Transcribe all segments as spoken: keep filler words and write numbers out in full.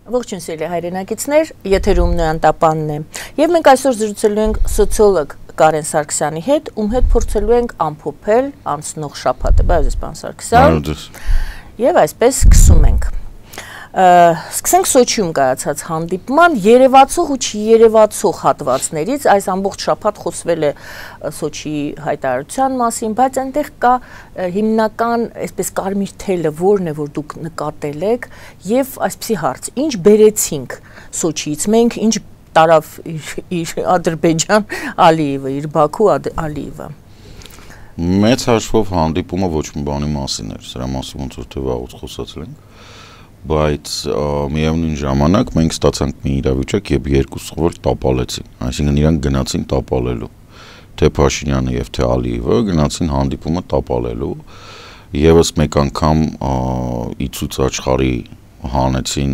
Ողջույն սիրելի հայրենակիցներ, եթերում Նոյան Տապանն է։ Եվ մենք այսօր զրուցելու ենք սոցիոլոգ Կարեն Սարգսյանի հետ, ում հետ փորձելու ենք ամփոփել անցնող շաբաթը, բայց պարոն Սարգսյան։ Եվ այսպես սկսում ենք։ Սկսենք Սոչիում կայացած հանդիպման երևացող ու չերևացող հատվածներից, այս ամբողջ շաբաթ խոսվել է Սոչիի հայտարարության մասին, բայց այնտեղ կա հիմնական, այսպես կարմիր թելը, որն է, որ դուք նկատել եք, եւ այսպիսի հարց, ինչ բերեցինք Սոչիից, մենք ինչ տարավ իր Ադրբեջան Ալիևը, իր Բաքու Ալիևը։ Մեծ հաշվով հանդիպումը ոչ մի բանի մասին էր, սրա մասին ոնց որ թե վաղուց խոսացել ենք, բայց միևնույն ժամանակ մենք ստացանք մի իրավիճակ, երբ երկու սխոր տապալեցին, այսինքն իրանք գնացին տապալելու, թե Փաշինյանը եւ թե Ալիևը գնացին հանդիպումը տապալելու, եւս մեկ անգամ ի ցույց աշխարհի հանեցին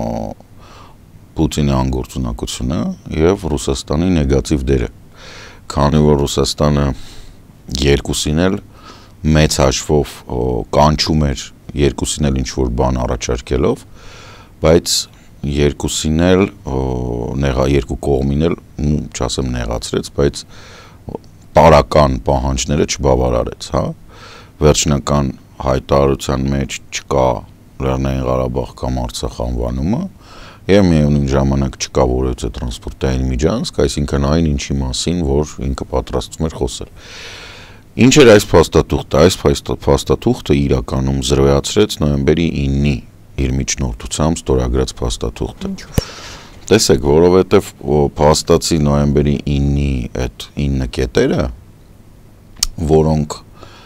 Պուտինի անգործունակությունը եւ Ռուսաստանի նեգատիվ դերը, քանի որ Ռուսաստանը երկուսին էլ մեծ հաշվով կանչում էր երկուսին էլ ինչ-որ բան առաջարկելով, բայց երկուսին էլ նեղա երկու կողմին էլ, չասեմ նեղացրեց, բայց տարական պահանջները չբավարարեց, հա, վերջնական հայտարարության մեջ չկա Լեռնային Ղարաբաղ կամ Արցախ անվանումը, եւ միևնույն ժամանակ չկա որևէ տրանսպորտային միջանցք, այսինքն այն ինչի մասին, որ ինքը պատրաստվում էր խոսել։ Ինչ էր այս փաստաթուղթը, այս փաստաթուղթը իրականում զրոյացրեց նոյեմբերի իննի իր միջնորդությամբ ստորագրած փաստաթուղթը։ Տեսեք, որովհետև փաստացի նոյեմբերի իննի այդ ինը կետերը, որոնք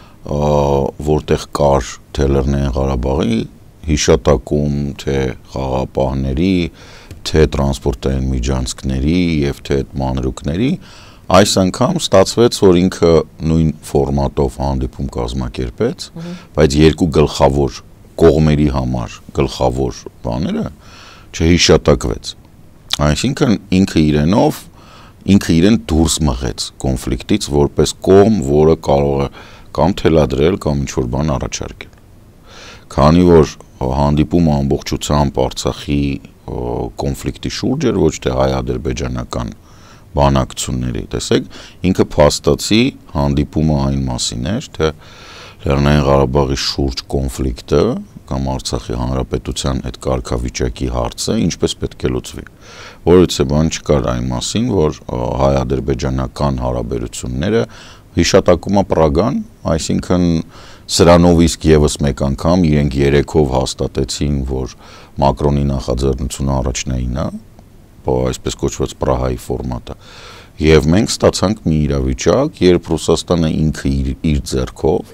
որտեղ կար թե Լեռնային Ղարաբաղի հիշատակում, թե խաղապահների, թե տրանսպորտային միջանցքների եւ թե այդ մանրուքների, այս անգամ ստացվեց, որ ինքը նույն ֆորմատով հանդիպում կազմակերպեց, բայց երկու գլխավոր կողմերի համար գլխավոր բաները չհիշատակվեց։ Այսինքն ինքը իրենով, ինքը իրեն դուրս մղեց կոնֆլիկտից որպես կողմ, որը կարող է կամ թելադրել, կամ ինչ-որ բան առաջարկել։ Քանի որ հանդիպումը ամբողջությամբ Արցախի կոնֆլիկտի շուրջ էր, ոչ թե հայ-ադրբեջանական բանակցությունների, տեսեք, ինքը փաստացի հանդիպումը այն մասին էր, թե Լեռնային Ղարաբաղի շուրջ կոնֆլիկտը կամ Արցախի հանրապետության այդ կարգավիճակի հարցը ինչպես պետք է լուծվի։ Որովհետեւ բան չկար այն մասին, որ հայ-ադրբեջանական հարաբերությունները հիշատակումը Պրագան, այսինքն սրանով իսկ եւս մեկ անգամ իրենք երեքով հաստատեցին, որ Մակրոնի նախաձեռնությունը առաջնային է, այսպես կոչված Պրահայի ֆորմատը, եւ մենք ստացանք մի իրավիճակ, երբ Ռուսաստանը ինքը իր, իր ձեռքով,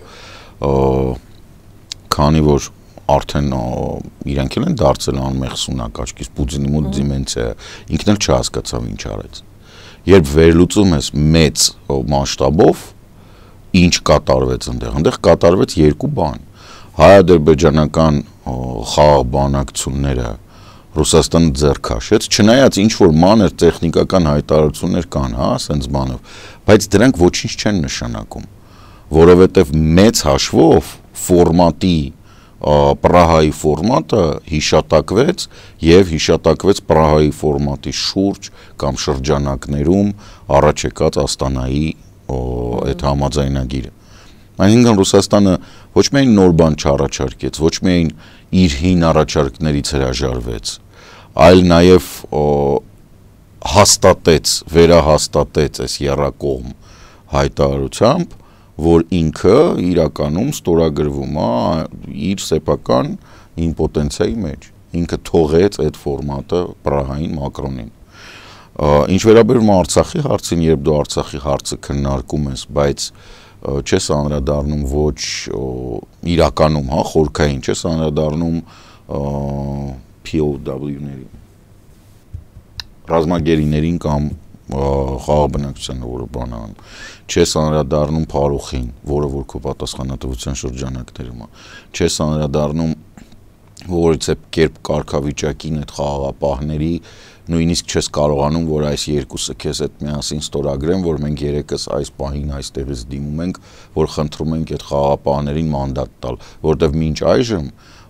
քանի որ արդեն իրենք էլ են դարձել անմեղ սունակ, աչքից Պուտինի մոտ դիմենցիա, ինքն էլ չհասկացավ ինչ արեց։ Երբ վերլուծում ես մեծ մասշտաբով, ինչ կատարվեց այնտեղ, այնտեղ կատարվեց երկու բան, հայ-ադրբեջանական խաղաղ բանակցությունները Ռուսաստանը ձեռք քաշեց, չնայած ինչ որ մանր տեխնիկական հայտարարություններ կան, հա, ասենց բանով, բայց դրանք ոչինչ չեն նշանակում, որովհետև մեծ հաշվով ֆորմատի Պրահայի ֆորմատը հիշատակվեց եւ հիշատակվեց Պրահայի ֆորմատի շուրջ կամ շրջանակներում առաջ եկած Աստանայի այդ համաձայնագիրը։ Այսինքն Ռուսաստանը ոչ միայն նոր բան չառաջարկեց, ոչ միայն իր հին առաջարկներից հրաժարվեց, այլ նաև հաստատեց, վերահաստատեց այս եռակողմ հայտարարությամբ, որ ինքը իրականում ստորագրվում է իր սեփական իմպոտենցիայի մեջ, ինքը թողեց այդ ֆորմատը Պրահային Մակրոնին։ Ինչ վերաբերում է Արցախի հարցին, երբ դու Արցախի հարցը քննարկում ես, բայց չես անդրադառնում ոչ իրականում, հա, խորքային, չես անդրադառնում P O W-ներին, ռազմագերիներին կամ խաղաբնակչությանը, որը բան անում, չես անդրադառնում Փարոխին, որը որ քո պատասխանատվության շրջանակներում է, չես անդրադառնում որից է կերպ կարգավիճակին այդ խաղաղապահների նույնիսկ չես կարողանում, որ այս երկուսը քեզ այդ միասին ստորագրեն, որ մենք երեքս այս պահին այստեղից դիմում ենք, որ խնդրում ենք այդ խաղաղապահներին մանդատ տալ, որտեղ մինչ այժմ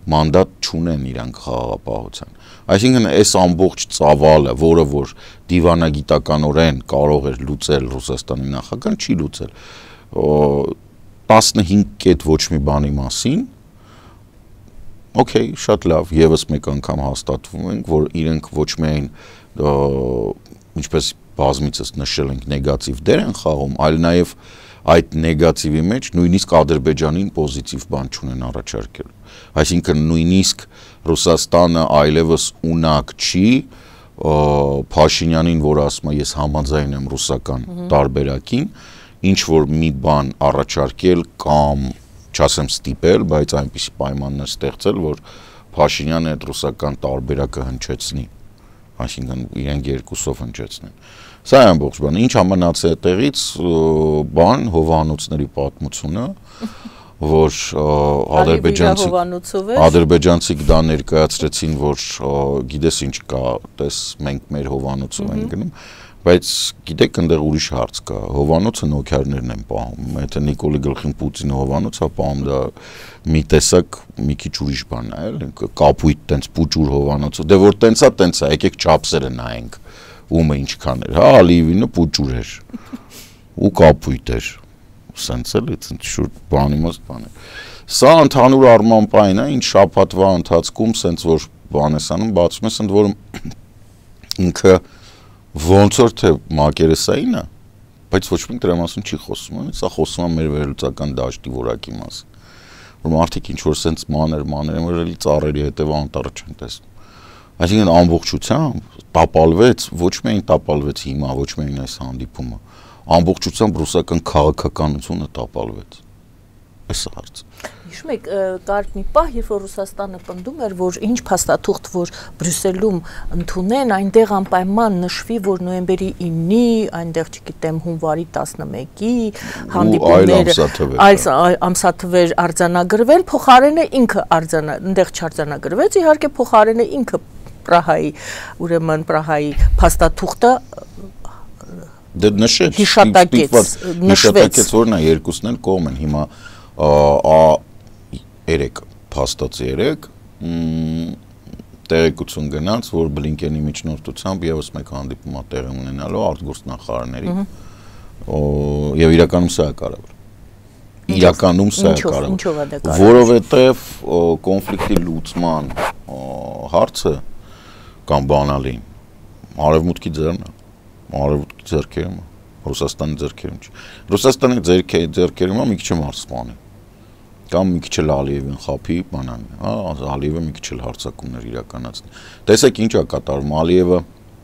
մանդատ չունեն իրանք խաղաղապահության։ Այսինքն այս ամբողջ ծավալը, որը որ դիվանագիտականորեն կարող էր լուծել Ռուսաստանի նախագահան, չի լուծել։ տասնհինգ կետ ոչ մի բանի մասին, օքեյ, շատ լավ, եւս մեկ անգամ հաստատվում ենք, որ իրենք ոչ միայն ինչպես բազմիցս նշել ենք նեգատիվ դեր են խաղում, այլ նաեւ այդ նեգատիվի մեջ նույնիսկ Ադրբեջանին պոզիտիվ բան չունեն առաջարկել։ Այսինքն նույնիսկ Ռուսաստանը այլևս ունակ չի Փաշինյանին, որ ասում է ես համաձայն եմ ռուսական տարբերակին, ինչ որ մի բան առաջարկել կամ չասեմ ստիպել, բայց այնպիսի պայմաններ ստեղծել, որ Փաշինյանը այդ ռուսական տարբերակը հնչեցնի, այսինքն իրենք երկուսով հնչեցնեն։ Սա է ամբողջ բանը, ինչ ամենացել տեղից բան հովանոցների պատմությունը, որ ադրբեջանցիք դա ներկայացրեցին, որ գիտես ինչ կա, տես մենք մեր հովանոցով ենք գնում, բայց գիտեք այնտեղ ուրիշ հարց կա, հովանոցը նոքիարներն են պահում, եթե Նիկոլի գլխին Պուտինը հովանոցը պահում, դա մի տեսակ մի քիչ ուրիշ բան է, էլի կապույտ տենց պուճուր հովանոցը, դե որ տենց է, տենց է, եկեք չափսերը նայենք, ումը ինչքան էր, հա, Ալիևինը պուճուր էր, ու կապույտ էր, սենց էլի, շուտ բանի մաս բան է։ Սա ընդհանուր առմամբ այն է, ինչ շաբաթվա ընթացքում սենց որ բան ես անում, բացում ես ընդ որում ինքը ոնց որ թե մակերեսային է, բայց ոչ մեկ դրա մասին չի խոսում, սա խոսում է մեր վերլուծական դաշտի որակի մասին, որ մարդիկ ինչ որ սենց մաներ, մաներ են, որ էլի ծառերի հետևը անտառը չեն տեսնում։ Այսինքն ամբողջությամբ տապալվեց, ոչ միայն տապալվեց հիմա, ոչ միայն այս հանդիպումը, ամբողջությամբ ռուսական քաղաքականությունը տապալվեց։ Այս է հարցը։ Հիշում եք, կար մի պահ, երբ որ Ռուսաստանը պնդում էր, որ ինչ փաստաթուղթ, որ Բրյուսելում ընդունեն, այնտեղ անպայման նշվի, որ նոյեմբերի իննի, այնտեղ, չգիտեմ, հունվարի տասնմեկի հանդիպումները, այլ ամսաթվեր արձանագրվեն, փոխարենը ինքը արձանա, այնտեղ չարձանագրվեց, իհարկե փոխարենը ինքը Պրահայի, ուրեմն Պրահայի փաստաթուղթը դե նշեց, հիշատակեց, նշվեց, որն է երկուսն են կողմ են հիմա երեք փաստած երեք տեղեկություն գնաց, որ Բլինկենի միջնորդությամբ եւս մեկ հանդիպում է տեղի ունենալու արտգործնախարարների եւ իրականում սա է կարևոր։ Իրականում սա է կարևոր, որովհետեւ կոնֆլիկտի լուծման հարցը կամ բանալին արևմուտքի ձեռն է, արևմուտքի ձեռքերում է, Ռուսաստանի ձեռքերում չի։ Ռուսաստանի ձեռքերում է մի քիչ մարզպանի կամ մի քիչ Ալիևին խափի բանան, հա, Ալիևը մի քիչ հարցակումներ իրականացնի։ Տեսեք ինչ է կատարում, Ալիևը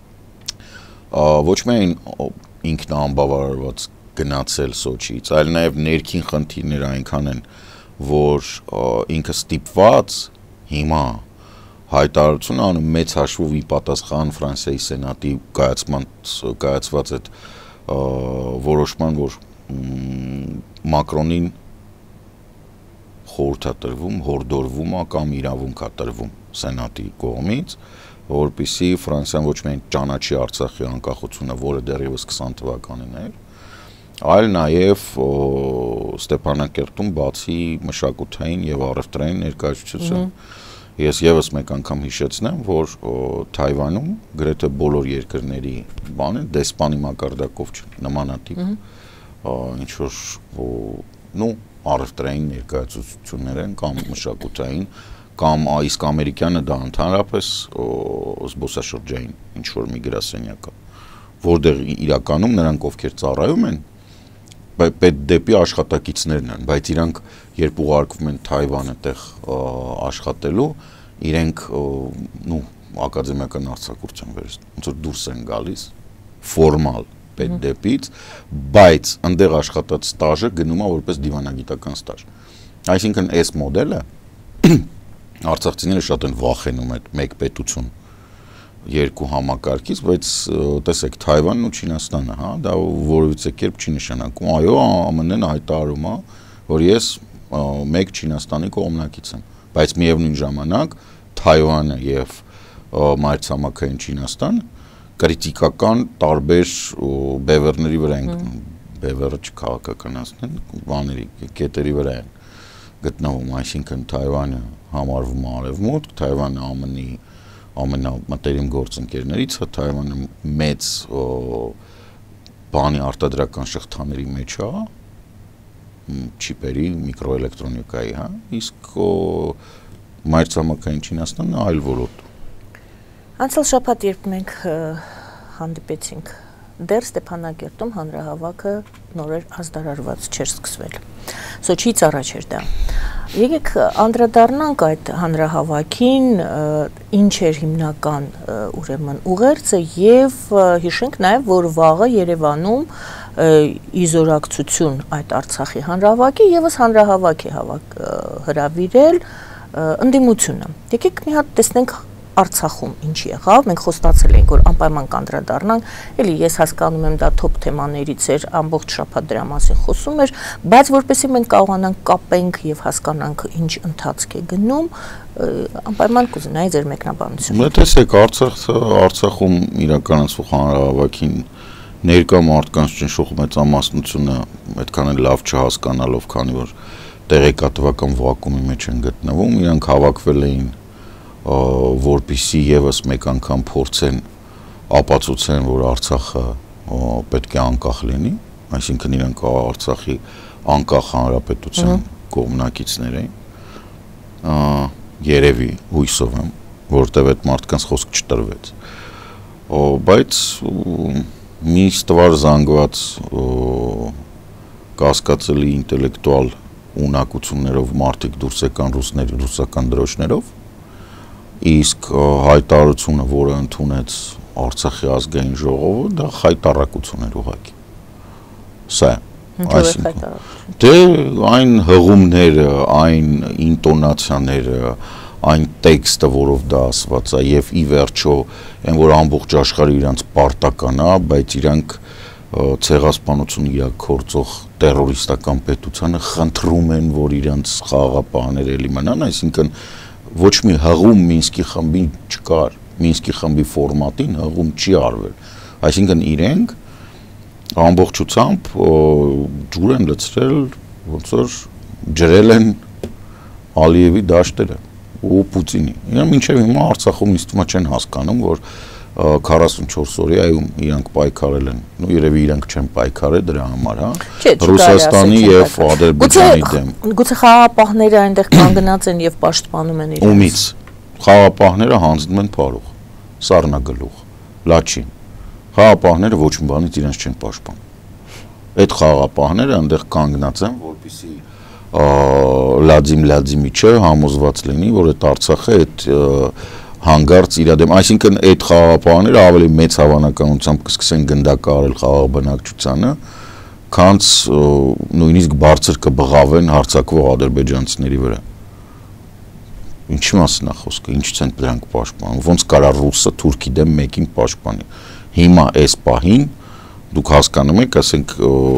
ոչ միայն ինքնաանբավարարված գնացել Սոչիից, այլ նաև ներքին խնդիրներ այնքան են, որ ինքը ստիպված հիմա հայտարարություն անում մեծ հաշվով ի պատասխան Ֆրանսիայի սենատի կայացման կայացված այդ որոշման, որ Մակրոնին խորհուրդ է տրվում, հորդորվում է կամ իրավունք է տրվում սենատի կողմից, որպեսզի Ֆրանսիան ոչ միայն ճանաչի Արցախի անկախությունը, որը դեռևս քսան թվականին էր, այլ նաև Ստեփանակերտում բացի մշակութային եւ առևտրային ներկայացություն։ Ես եւս մեկ անգամ հիշեցնեմ, որ Թայվանում գրեթե բոլոր երկրների բանը դեսպանի մակարդակով չէ, նմանատիպ ինչ որ նո առևտրային ներկայացություններ են կամ մշակութային կամ իսկ ամերիկյանը դա ընդհանրապես զբոսաշրջային ինչ որ մի գրասենյակ է, որտեղ իրականում նրանք ովքեր ծառայում են պետ դեպի աշխատակիցներն են, բայց իրանք երբ ուղարկվում են Թայվան այդտեղ աշխատելու, իրենք նո ակադեմիական արձակուրդ են վերցնում, ոնց որ դուրս են գալիս ֆորմալ պետ դեպից, բայց այնտեղ աշխատած ստաժը գնում է որպես դիվանագիտական ստաժ։ Այսինքն այս մոդելը արցախցիները շատ են վախենում այդ մեկ պետություն երկու համակարգից, բայց տեսեք Թայվանն ու Չինաստանը, հա, դա որևիցե կերպ չի նշանակում, այո, ԱՄՆ-ն հայտարարում է, որ ես մեկ Չինաստանի կողմնակից եմ, բայց միևնույն ժամանակ Թայվանը եւ մայրցամաքային Չինաստանը կրիտիկական տարբեր բևեռների վրա են, բևեռը չքաղաքականացնեն, բաների, կետերի վրա են գտնվում, այսինքն Թայվանը համարվում է արևմուտք, Թայվանը ԱՄՆ-ի ամենամտերիմ գործընկերներից է, Թայվանը մեծ բանի արտադրական շղթաների մեջ է, չիպերի, միկրոէլեկտրոնիկայի, հա, իսկ մայրցամաքային Չինաստանը այլ ոլորտ։ Անցյալ շաբաթ, երբ մենք հանդիպեցինք, դեռ Ստեփանակերտում հանրահավաքը նորեր ազդարարված չէր սկսվել։ Սոչիից առաջ էր դա։ Եկեք անդրադառնանք այդ հանրահավաքին, ինչ էր հիմնական ուրեմն ուղերձը եւ հիշենք նաեւ, որ վաղը Երևանում իզորակցություն այդ Արցախի հանրահավաքի եւս հանրահավաք է հրավիրել ընդդիմությունը։ Եկեք մի հատ տեսնենք Արցախում ինչ եղավ, մենք խոստացել ենք, որ անպայման կանդրադառնանք, էլի ես հասկանում եմ դա թոփ թեմաներից էր, ամբողջ շաբաթ դրա մասին խոսում էր, բայց որպեսզի մենք կարողանանք կապենք եւ հասկանանք ինչ ընթացք է գնում, անպայման կուզենայի ձեր մեկնաբանությունը։ Մենք տեսեք Արցախը, Արցախում իրականացվող հանրահավաքին ներկա մարդկանց ճնշող մեծամասնությունը այդքան էլ լավ չհասկանալով, քանի որ տեղեկատվական վակուումի մեջ են գտնվում, իրանք հավաքվել էին որպեսզի եւս մեկ անգամ փորձեն ապացուցեն, որ Արցախը պետք է անկախ լինի, այսինքն իրանք Արցախի անկախ հանրապետության կողմնակիցներ են, երևի հույսով եմ, որտեղ այդ մարդկանց խոսք չտրվեց, բայց մի ստվար զանգված կասկածելի ինտելեկտուալ ունակություններով մարդիկ դուրս եկան ռուսական դրոշներով, իսկ հայտարարությունը, որը ընդունեց Արցախի ազգային ժողովը, դա խայտառակություն էր ուղղակի։ Սա այսինքն դե այն հղումները, այն ինտոնացիաները, այն տեքստը, որով դա ասված է, եւ ի վերջո այն որ ամբողջ աշխարհը իրանց պարտական է, բայց իրանք ցեղասպանություն իրականացող տերորիստական պետությանը խնդրում են, որ իրանց խաղաղապահները էլի մնան, այսինքն ոչ մի հղում Մինսկի խմբի չկար, Մինսկի խմբի ֆորմատին հղում չի արվել, այսինքն իրենք ամբողջությամբ ջուր են լցրել, ոնց որ ջրել են Ալիևի դաշտերը ու Պուտինի, իրենք մինչև հիմա Արցախում ինձ թվում է չեն հասկանում, որ քառասունչորս օրյայում իրանք պայքարել են, ու երևի իրանք չեն պայքարել դրա համար, հա, Ռուսաստանի եւ Ադրբեջանի դեմ։ Գուցե խաղաղապահները այնտեղ կանգնած են եւ պաշտպանում են իրենց։ Ումից խաղաղապահները հանձնում են փարուղ, սառնագլուխ, լաչին։ Խաղաղապահները ոչ մի բանից իրենց չեն պաշտպանում։ Այդ խաղաղապահները այնտեղ կանգնած են, որպեսզի Վլադիմիր Վլադիմիչը համոզված լինի, որ այդ Արցախը այդ հանգարց իր դեմ, այսինքն այդ խաղաղապահները ավելի մեծ հավանականությամբ կսկսեն գնդակահարել խաղաղ բնակչությանը, քան նույնիսկ բարձր կբղավեն հարձակվող ադրբեջանցիների վրա։ Ինչի մասին է խոսքը, ինչից են դրանք պաշտպանում, ոնց կարա ռուսը թուրքի դեմ մեկին պաշտպանի։ Հիմա այս պահին դուք հասկանում եք, ասենք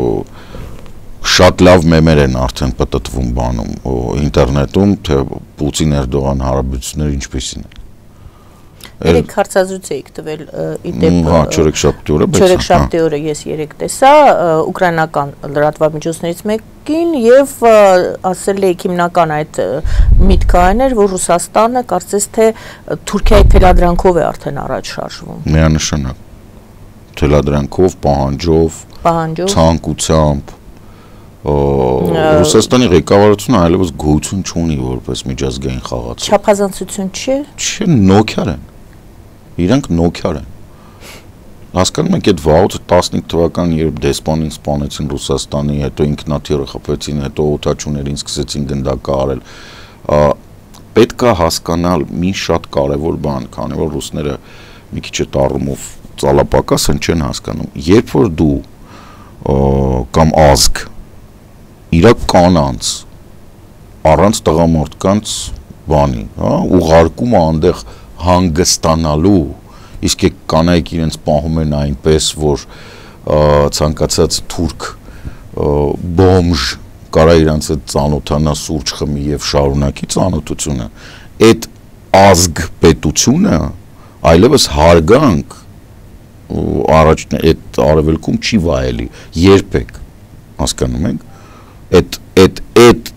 շատ լավ մեմեր են արդեն պտտվում բանում ինտերնետում, թե Պուտին-Էրդողան հարաբերությունները ինչպեսին են։ Երեք հարցազրույց էիք տվել իդեպ չորեքշաբթի օրը, բայց չորեքշաբթի օրը ես երեք տեսա ուկրաինական լրատվամիջոցներից մեկին եւ ասել եք հիմնական այդ միտքը այն էր, որ Ռուսաստանը կարծես թե Թուրքիայի թելադրանքով է արդեն առաջ շարժվում։ Միանշանակ թելադրանքով, պահանջով, պահանջով, ցանկությամբ Ռուսաստանի ղեկավարությունը այլևս գոյություն չունի որպես միջազգային խաղացող։ Չափազանցություն չի։ Չէ, նոքյար են։ Իրանք նոքյար են։ Հասկանում եք այդ վաղուց տասնհինգ թվականին, երբ դեսպանին սպանեցին Ռուսաստանի, հետո ինքնաթիռը խփեցին, հետո օդաչուներին սկսեցին գնդակահարել, պետք է հասկանալ մի շատ կարևոր բան, քանի որ ռուսները մի քիչ այդ առումով ծալապակաս են, չեն հասկանում։ Երբ որ դու կամ ազգ իրա կանանց առանց տղամարդկանց բանի, հա, ուղարկում այնտեղ հանգստանալու, իսկ կանայք իրենց պահում են այնպես, որ ցանկացած թուրք բոմժ կարա իրենց հետ ծանոթանա, սուրճ խմի եւ շարունակի ծանոթությունը, այդ ազգ պետությունը այլևս հարգանք առաջ այդ արևելքում չի վայելի երբեք, հասկանում եք, այդ այդ այդ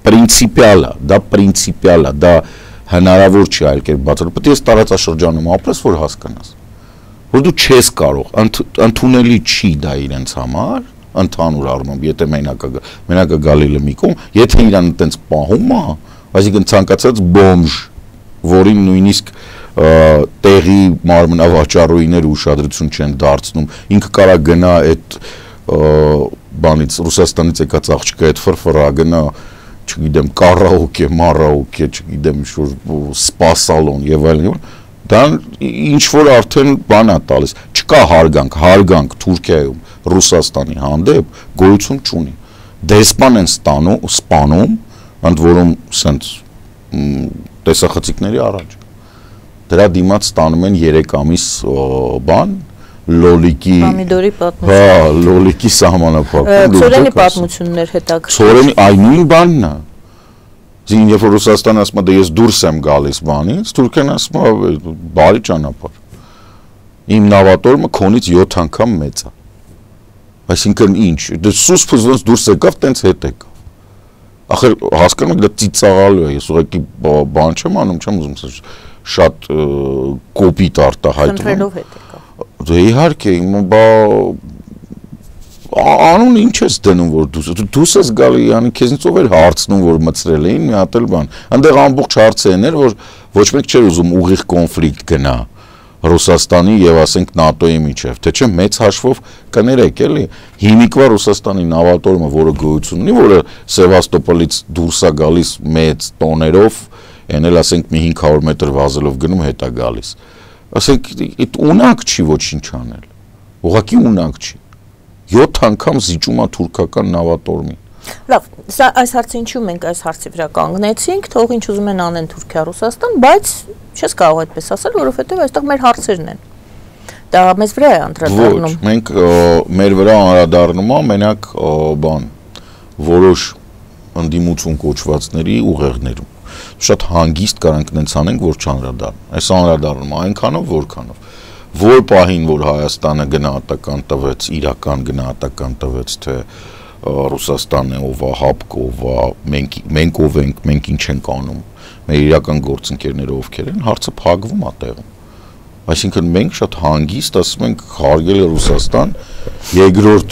պրինցիպիալ է, դա պրինցիպիալ է, դա հնարավոր չի այլ կերպ բացառել, պետք է այս տարածաշրջանում ապրես, որ հասկանաս, որ դու չես կարող, ընդունելի չի դա իրենց համար, ընդհանուր առմամբ, եթե մենակը գալիլը մի կողմ, եթե իրան այտենց պահում է, այսինքն ցանկացած բոմժ, որին նույնիսկ տեղի մարմնավաճառուիները ուշադրություն չեն դարձնում, ինքը կարա գնա այդ բանից Ռուսաստանից եկած աղջկա այդ ֆրֆրա գնա, չգիտեմ, կարաոկե, մարաոկե, չգիտեմ, ինչ-որ սպա սալոն եւ այլն, դա ինչ որ արդեն բան է տալիս, չկա հարգանք, հարգանք Թուրքիայում Ռուսաստանի հանդեպ գոյություն չունի, դեսպան են ստանում, սպանում, ընդ որում սենց տեսախցիկների առաջ, դրա դիմաց ստանում են երեք ամիս բան, լոլիկի Պամիդորի պատմություն։ Հա, լոլիկի սահմանափակում։ Ցորենի պատմություններ հետաքրքիր։ Ցորենի այն նույն բանն է։ Ձին երբ որ Ռուսաստանը ասում է դե ես դուրս եմ գալիս բանից, Թուրքիան ասում է բարի ճանապարհ։ Իմ նավատորմը քոնից յոթ անգամ մեծ է։ Այսինքն ինչ, դե սուսփը ոնց դուրս եկավ, տենց հետ եկավ։ Ախր հասկանում եք դա ծիծաղալու է, ես ուղղակի բան չեմ անում, չեմ ուզում շատ կոպիտ արտահայտում։ Խնդրելով հետ եկավ։ Դե իհարկե, բա անուն ինչ ես դնում որ դուս դուս ես գալի, yani քեզնից ով էր հարցնում որ մծրել էին մի հատ էլ բան։ Այնտեղ ամբողջ հարցը էր որ ոչ մեկ չէր ուզում ուղիղ կոնֆլիկտ գնա Ռուսաստանի եւ ասենք ՆԱՏՕ-ի միջեւ, թե չէ մեծ հաշվով կներեք էլի հիմիկվա Ռուսաստանի նավատորմը, որը գոյություն ունի, որը Սևաստոպոլից դուրս է գալիս մեծ տոներով, այն էլ ասենք մի հինգ հարյուր մետր վազելով գնում հետա գալիս։ Ասենք այդ ունակ չի ոչինչ անել։ Ուղղակի ունակ չի։ յոթ անգամ զիջում է թուրքական նավատորմին։ Լավ, սա այս հարցը ինչու մենք այս հարցի վրա կանգնեցինք, թող ինչ ուզում են անեն Թուրքիա, Ռուսաստան, բայց չես կարող այդպես ասել, որովհետև այստեղ մեր հարցերն են։ Դա մեզ վրա է անդրադառնում։ Ոչ, մենք մեր վրա անդրադառնում է մենակ բան, որոշ ընդդիմություն կոչվածների ուղեղներում։ Շատ հանգիստ կարանք նենց անենք, որ չանդրադառնան։ Այս անդրադառնում է այնքանով, որքանով։ Որ պահին, որ Հայաստանը գնահատական տվեց, իրական գնահատական տվեց, թե Ռուսաստանն է ով է, հապկը ով է, մենք մենք ով ենք, մենք ինչ ենք անում, մեր իրական գործընկերները ովքեր են, հարցը փակվում է տեղում։ Այսինքն մենք շատ հանգիստ ասում ենք հարգել է Ռուսաստան, երկրորդ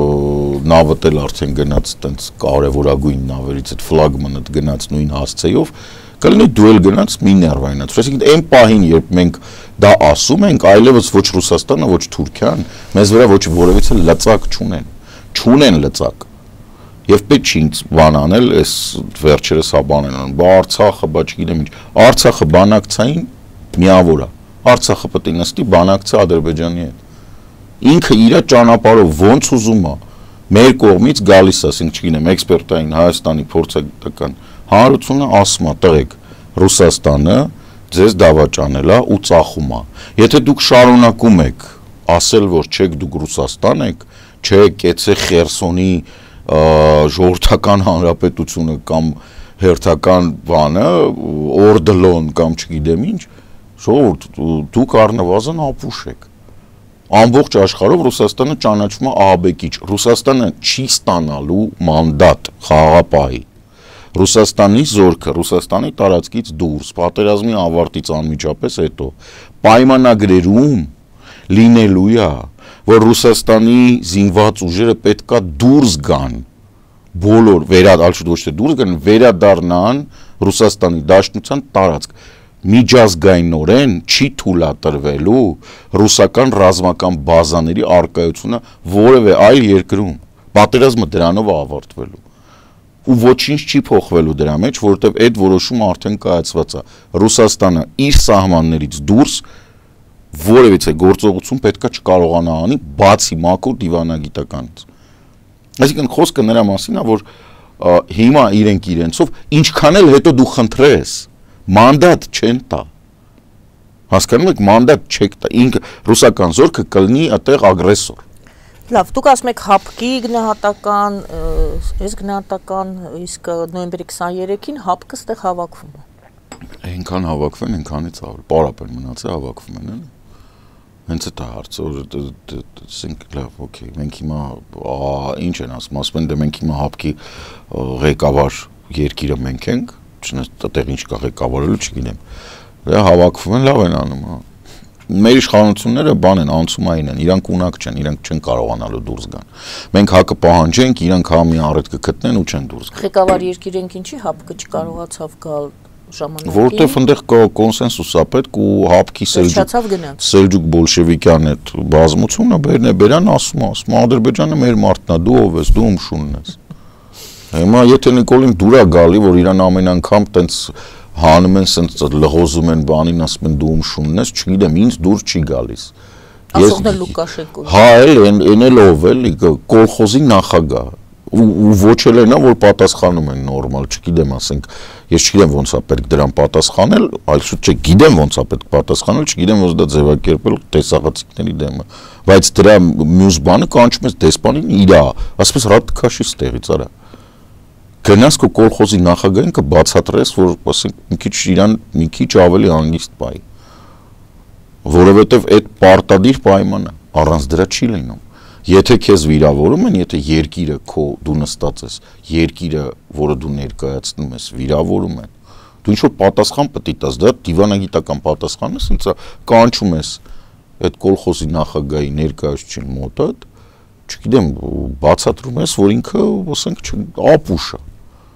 նավը էլ արդեն գնաց տենց կարևորագույն նավերից այդ ֆլագմանը գնաց նույն հասցեով, կլինի դու էլ գնաց մի ներվայնացու։ Այսինքն այն պահին, երբ մենք դա ասում ենք, այլևս ոչ Ռուսաստանը, ոչ Թուրքիան մեզ վրա ոչ որևիցե լծակ չունեն, չունեն լծակ։ Եվ պետք չի ինձ բան անել, այս վերջերս հա բան են անում, բա Արցախը, բա չգիտեմ ինչ, Արցախը բանակցային միավոր է։ Արցախը պետք է նստի բանակցի Ադրբեջանի հետ։ Ինքը իր ճանապարհով ոնց ուզում է, մեր կողմից գալիս է, ասենք չգիտեմ, էքսպերտային Հայաստանի փորձագիտական հանրությունը ասում է, տղեկ, Ռուսաստանը ձեզ դավաճանել է ու ծախում է։ Եթե դուք շարունակում եք ասել, որ չեք դուք Ռուսաստան եք, չէ, կեցե Խերսոնի ժողովրդական հանրապետությունը կամ հերթական բանը, Օրդլոն կամ չգիտեմ ինչ, ժողովուրդ, դուք առնվազն ապուշ եք։ Ամբողջ աշխարհով Ռուսաստանը ճանաչվում է ահաբեկիչ։ Ռուսաստանը չի ստանալու մանդատ խաղաղապահի։ Ռուսաստանի զորքը, Ռուսաստանի տարածքից դուրս, պատերազմի ավարտից անմիջապես հետո պայմանագրերում լինելու է, որ Ռուսաստանի զինված ուժերը պետքա դուրս գան, բոլոր վերադառնան, ոչ թե դուրս գան, վերադառնան Ռուսաստանի դաշնության տարածք։ Միջազգայինորեն չի թույլատրվելու ռուսական ռազմական բազաների արկայությունը որևէ այլ երկրում։ Պատերազմը դրանով է ավարտվելու։ Ու ոչինչ չի փոխվելու դրա մեջ, որովհետև այդ որոշումը արդեն կայացված է։ Ռուսաստանը իր սահմաններից դուրս որևիցե գործողություն պետքա չկարողանա անի, բացի մաքուր դիվանագիտականից։ Այսինքն խոսքը նրա մասին է, որ հիմա իրենք իրենցով ինչքան էլ հետո դու խնդրես, մանդատ չեն տա։ Հասկանում եք, մանդատ չեք տա, ինքը ռուսական զորքը կլինի այդտեղ ագրեսոր։ Լավ, դուք ասում եք հապկի գնահատական, այս գնահատական, իսկ նոյեմբերի քսաներեքին հապկը ստեղ հավաքվում է։ Այնքան հավաքվում են, այնքանից ավել, պարապ են մնացել հավաքվում են, էլի։ Հենց այդ հարցը, որ ասենք լավ, օքեյ, մենք հիմա ինչ են ասում, ասում են դե մենք հիմա հապկի ղեկավար երկիրը մենք ենք, չնայած այդտեղ ինչ կա ղեկավարելու, չգիտեմ։ Դե հավաքվում են, լավ են անում, հա։ Մեր իշխանությունները բան են, անցումային են, իրանք ունակ չեն, իրանք չեն կարողանալու դուրս գան։ Մենք հակը պահանջենք, իրանք հա մի առիթ կգտնեն ու չեն դուրս գա։ Ղեկավար երկիր ենք, ինչի հապկը չկարողացավ գալ ժամանակին։ Որտեվ այնտեղ կա կոնսենսուս է պետք ու հապկի Սելջուկ բոլշևիկյան այդ բազմությունը բերն է բերան ասում, ասում Ադրբեջանը մեր մարդն է, դու ով ես, դու ում շունն ես։ Հիմա եթե Նիկոլին դուր է գալի, որ իրան ամեն անգամ տենց հանում են, սենց լղոզում են բանին, ասում են դու ում շունն ես, չգիտեմ, ինձ դուր չի գալիս։ Ասողն է Լուկաշենկոն։ Հա, էն էլ ով էլի, կոլխոզի նախագահ ու ոչ էլ են, որ պատասխանում են նորմալ, չգիտեմ, ասենք, ես չգիտեմ ոնց է պետք դրան պատասխանել, այլ շուտ չէ, գիտեմ ոնց է պետք պատասխանել, չգիտեմ ոնց դա ձևակերպել տեսախցիկների դեմը, բայց դրա մյուս բանը կանչում ես դեսպանին իրա, ասես Ռադքաշի ստեղից, արա։ Գնաս քո կոլխոզի նախագահին կբացատրես, որ ասենք մի քիչ իրան մի քիչ ավելի հանգիստ բայ, որովհետև այդ պարտադիր պայմանը առանց դրա չի լինում։ Եթե քեզ վիրավորում են, եթե երկիրը քո դու նստած ես, երկիրը, որը դու ներկայացնում ես, վիրավորում են, դու ինչ որ պատասխան պետք է տաս, դա դիվանագիտական պատասխան է, ասենց կանչում ես այդ կոլխոզի նախագահի ներկայացուցիչ մոտդ, չգիտեմ, բացատրում ես, որ ինքը, ասենք, ապուշ է։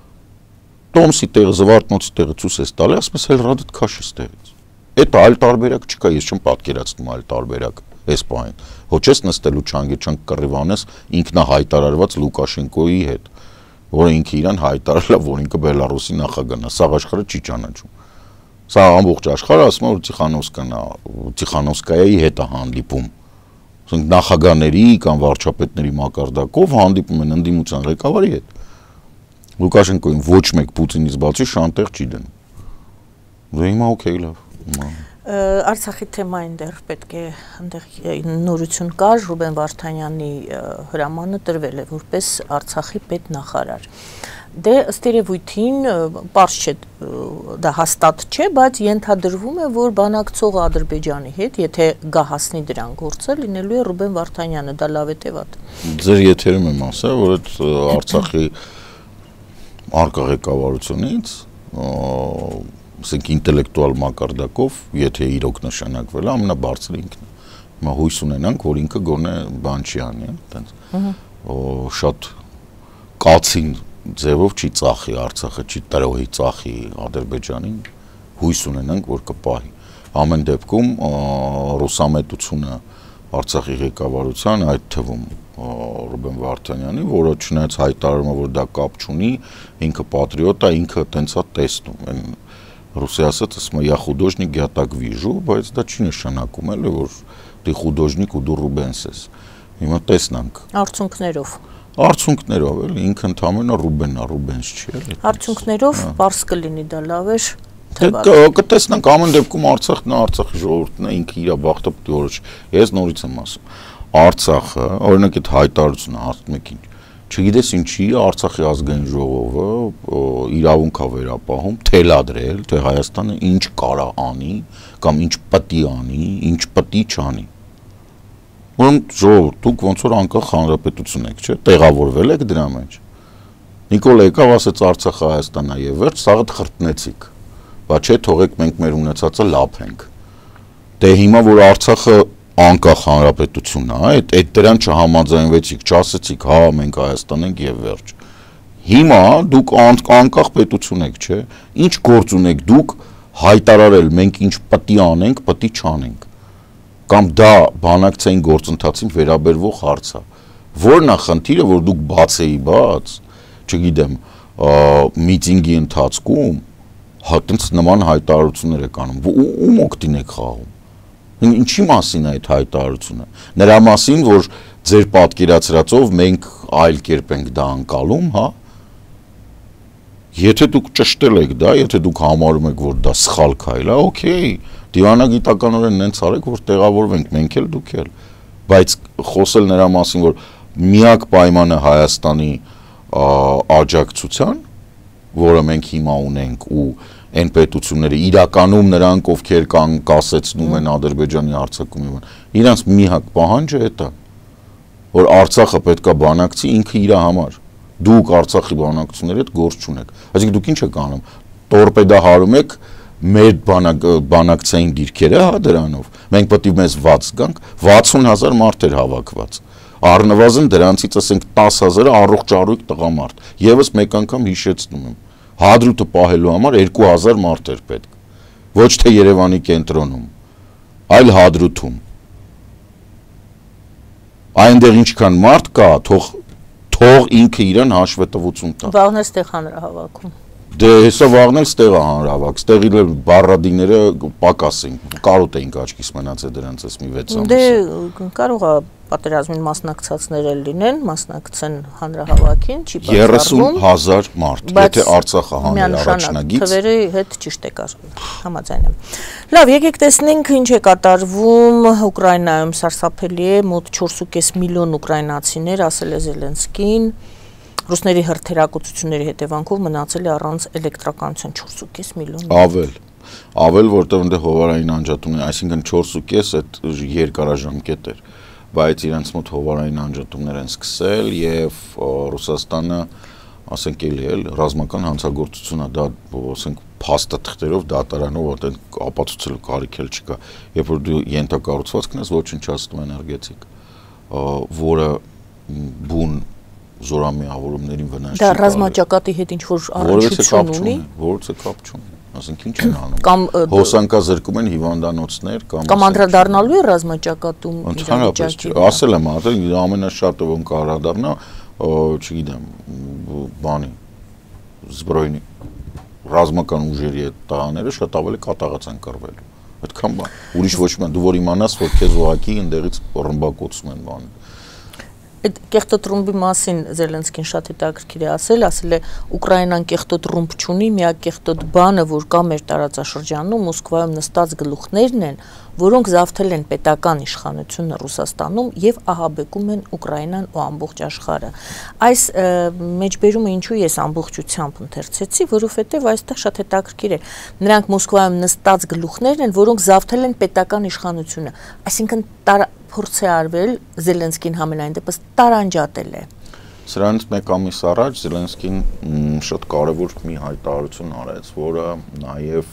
Տոմսի տեղը, Զվարթնոցի տեղը ցույց ես տալի, ասում ես հել Ռադքաշի ստեղից։ Այդ այլ տարբերակ չկա, ես չեմ պատկերացնում այլ տարբերակ այս բանին։ Ոչ ես նստելու չանգերջանք կռիվանես ինքնահայտարարված Լուկաշենկոյի հետ, որը ինքը իրան հայտարարել է, որ ինքը Բելարուսի նախագահն է, սաղ աշխարհը չի ճանաչում։ Սա ամբողջ աշխարհը ասում է, որ Տիխանովսկան է, Տիխանովսկայայի հետ է հանդիպում։ Ասենք նախագահների կամ վարչապետների մակարդակով հանդիպում են ընդդիմության ղեկավարի հետ։ Լուկաշենկոին ոչ մեկ Պուտինից բացի շանտեղ չի դնում։ Դե հիմա օքեյ լավ։ Արցախի թեմային դեռ պետք է այնտեղ նորություն կար, Ռուբեն Վարդանյանի հրամանը տրվել է որպես Արցախի պետնախարար։ Դե ըստ երևույթին պարզ չէ, դա հաստատ չէ, բայց ենթադրվում է, որ բանակցողը Ադրբեջանի հետ, եթե գահասնի դրան գործը, լինելու է Ռուբեն Վարդանյանը, դա լավ է թե վատ։ Ձեր եթերում եմ ասա, որ այդ Արցախի արկա ղեկավարությունից ասենք ինտելեկտուալ մակարդակով, եթե իրոք նշանակվել է, ամենաբարձր ինքն է։ Հիմա հույս ունենանք, որ ինքը գոնե բան չի անի, այտենց։ Շատ կացին ձևով չի ծախի Արցախը, չի տրոհի ծախի Ադրբեջանին, հույս ունենանք, որ կպահի։ Ամեն դեպքում ռուսամետությունը Արցախի ղեկավարության, այդ թվում Ռուբեն Վարդանյանի, որը չնայած հայտարարում է, որ դա կապ չունի, ինքը պատրիոտ է, ինքը տենց է տեսնում։ Այն ռուսի ասած, ասում է, я художник, я так вижу, բայց դա չի նշանակում էլ, որ դու художник ու դու Ռուբենս ես։ Հիմա տեսնանք։ Արդյունքներով։ Արդյունքներով էլ ինքը ընդամենը Ռուբենն է, Ռուբենս չի էլ։ Արդյունքներով պարզ կլինի դա լավ էր։ Կտեսնանք ամեն դեպքում Արցախն է, Արցախի ժողովուրդն է, ինքը իր բախտը պետք է որոշի։ Ես նորից եմ ասում, Արցախը, օրինակ այդ հայտարարությունը ասում եք ինչ, չգիտես ինչի Արցախի ազգային ժողովը իրավունք է վերապահում թելադրել, թե Հայաստանը ինչ կարա անի կամ ինչ պետք է անի, ինչ պետք է չանի։ Ուրեմն ժողովուրդ, դուք ոնց որ անկախ հանրապետություն եք, չէ՞, տեղավորվել եք դրա մեջ։ Նիկոլ եկավ ասեց Արցախը Հայաստանն է եւ վերջ, սաղը խրտնեցիք։ Բայց չէ, թողեք մենք մեր ունեցածը լափենք։ Դե հիմա որ Արցախը անկախ հանրապետություն է, այդ այդ դրան չհամաձայնվեցիք, չասեցիք, հա, մենք Հայաստան ենք եւ վերջ։ Հիմա դուք անկախ պետություն եք, չէ՞։ Ինչ գործ ունեք դուք հայտարարել, մենք ինչ պետք է անենք, պետք է չանենք։ Կամ դա բանակցային գործընթացին վերաբերվող հարց է։ Որն է խնդիրը, որ դուք բացեի բաց, չգիտեմ, միտինգի ընթացքում հատենց նման հայտարարություններ եք անում, ում օգտին եք խաղում։ Ինչի մասին է այդ հայտարարությունը։ Նրա մասին, որ ձեր պատկերացրածով մենք այլ կերպ ենք դա անցալում, հա։ Եթե դուք ճշտել եք դա, եթե դուք համարում եք, որ դա սխալ քայլ է, օքեյ, դիվանագիտականորեն նենց արեք, որ տեղավորվենք մենք էլ դուք էլ։ Բայց խոսել նրա մասին, որ միակ պայմանը Հայաստանի աջակցության, որը մենք հիմա ունենք ու այն պետությունները իրականում նրանք ովքեր կան կասեցնում են Ադրբեջանի արձակումի, իրանց միակ պահանջը է դա, որ Արցախը պետքա բանակցի ինքը իր համար, Դուք Արցախի բանակցությունների հետ գործ չունեք։ Այսինքն դուք ինչ եք անում։ Տորպեդա հարում եք մեր բանակ բանակցային դիրքերը, հա դրանով։ Մենք պետք է մեզ վաց գանք, վաթսուն հազար մարդ էր հավաքված։ Առնվազն դրանցից ասենք տասը հազարը առողջ առույգ տղամարդ։ Եվս մեկ անգամ հիշեցնում եմ։ Հադրութը պահելու համար երկու հազար մարդ էր պետք։ Ոչ թե Երևանի կենտրոնում, այլ Հադրութում։ Այնտեղ ինչքան մարդ կա, թող թող ինքը իրան հաշվետվություն տա։ Վաղն է ստեղան հավաքում։ Դե հեսա վաղն էլ ստեղ է հանրավակ, ստեղ իլ բարրադիները պակաս են, կարոտ էինք աչքիս մնացել դրանց ես մի վեց ամիս։ Դե կարող է պատերազմին մասնակցածներ էլ լինեն, մասնակցեն հանրահավաքին, չի պատասխանում։ երեսուն հազար մարդ, եթե Արցախը հանել առաջնագից։ Թվերի հետ ճիշտ է համաձայն եմ։ Լավ, եկեք տեսնենք ինչ է կատարվում Ուկրաինայում, սարսափելի է, մոտ չորս միլիոն ուկրաինացիներ, ասել է Զելենսկին, ռուսների հրթիռակոծությունների հետևանքով մնացել է առանց էլեկտրականության չորս միլիոն։ Ավել, ավել, որտեղ այնտեղ հովարային անջատումներ, այսինքն չորս այդ երկարաժամկետ էր, բայց իրենց մոտ հովարային անջատումներ են սկսել եւ Ռուսաստանը, ասենք էլի էլ ռազմական հանցագործություն է, դա ասենք փաստաթղթերով դատարանով որտեղ ապացուցելու կարիք էլ չկա, երբ որ դու ենթակառուցվածքն ես ոչնչացնում էներգետիկ, որը բուն զորամիավորումներին վնաս չի։ Դա ռազմաճակատի հետ ինչ որ առնչություն ունի, որովհետեւ կապ չունի, ասենք ինչ են անում։ Կամ հոսանկազրկում են հիվանդանոցներ կամ կամ անդրադառնալու է ռազմաճակատում իրավիճակի։ Ասել եմ, ասել ամենաշատը ում կհարադառնա, չգիտեմ, բանի զբրոյնի ռազմական ուժերի այդ տղաները շատ ավելի կատաղած են կռվելու։ Այդքան բան։ Ուրիշ ոչ մի դու որ իմանաս, որ քեզ ուղակի ընդեղից ռմբակոծում են բանը։ Այդ կեղտոտ ռումբի մասին Զելենսկին շատ հետաքրքիր է ասել, ասել է Ուկրաինան կեղտոտ ռումբ չունի, միակ կեղտոտ բանը, որ կա մեր տարածաշրջանում, Մոսկվայում նստած գլուխներն են, որոնք զավթել են պետական իշխանությունը Ռուսաստանում եւ ահաբեկում են Ուկրաինան ու ամբողջ աշխարհը։ Այս մեջբերումը ինչու ես ամբողջությամբ ընթերցեցի, որովհետեւ այստեղ շատ հետաքրքիր է։ Նրանք Մոսկվայում նստած գլուխներն են, որոնք զավթել են պետական իշխանությունը, այսինքն փորձ է արվել Զելենսկին համենայն դեպս տարանջատել է։ Սրանից մեկ ամիս առաջ Զելենսկին շատ կարևոր մի հայտարարություն արեց, որը նաև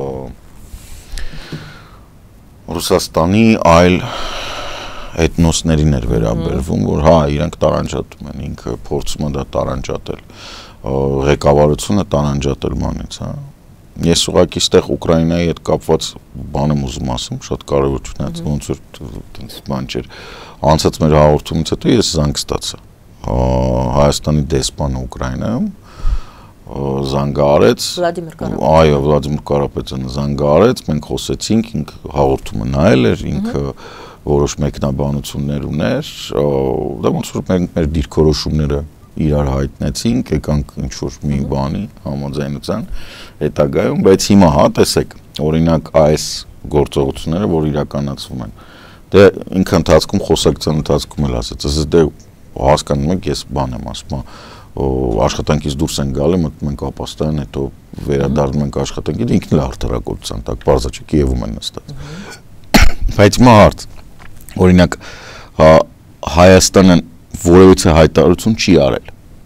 Ռուսաստանի այլ էթնոսներին էր վերաբերվում, որ հա իրանք տարանջատում են, ինքը փորձում է դա տարանջատել, ղեկավարությունը տարանջատել մանից, հա։ Ես ուղղակի ստեղ Ուկրաինայի հետ կապված բան եմ ուզում ասեմ, շատ կարևոր չնայած ոնց որ այդպես բան չէր։ Անցած մեր հաղորդումից հետո ես զանգ ստացա Հայաստանի դեսպանը Ուկրաինայում զանգ արեց։ Վլադիմիր Կարապետյան։ Այո, Վլադիմիր Կարապետյանը զանգ արեց, մենք խոսեցինք, ինքը հաղորդումը նայել էր, ինքը որոշ մեկնաբանություններ ուներ, դա ոնց որ մենք մեր դիրքորոշումները իրար հայտնեցինք, եկանք ինչ-որ մի բանի համաձայնության հետագայում, բայց հիմա հա տեսեք, օրինակ այս գործողությունները, որ իրականացվում են, դե ինքը ընթացքում խոսակցության ընթացքում էլ ասեց, ասես դե հասկանում եք, ես բան եմ ասում, աշխատանքից դուրս են գալի, մտնում ենք ապաստան, հետո վերադառնում ենք աշխատանքից, ինքն էլ հրթիռակոծության տակ, պարզա չէ, Կիևում են նստած։ Բայց հիմա հարց, օրինակ Հայաստանը որևիցե հայտարարություն չի արել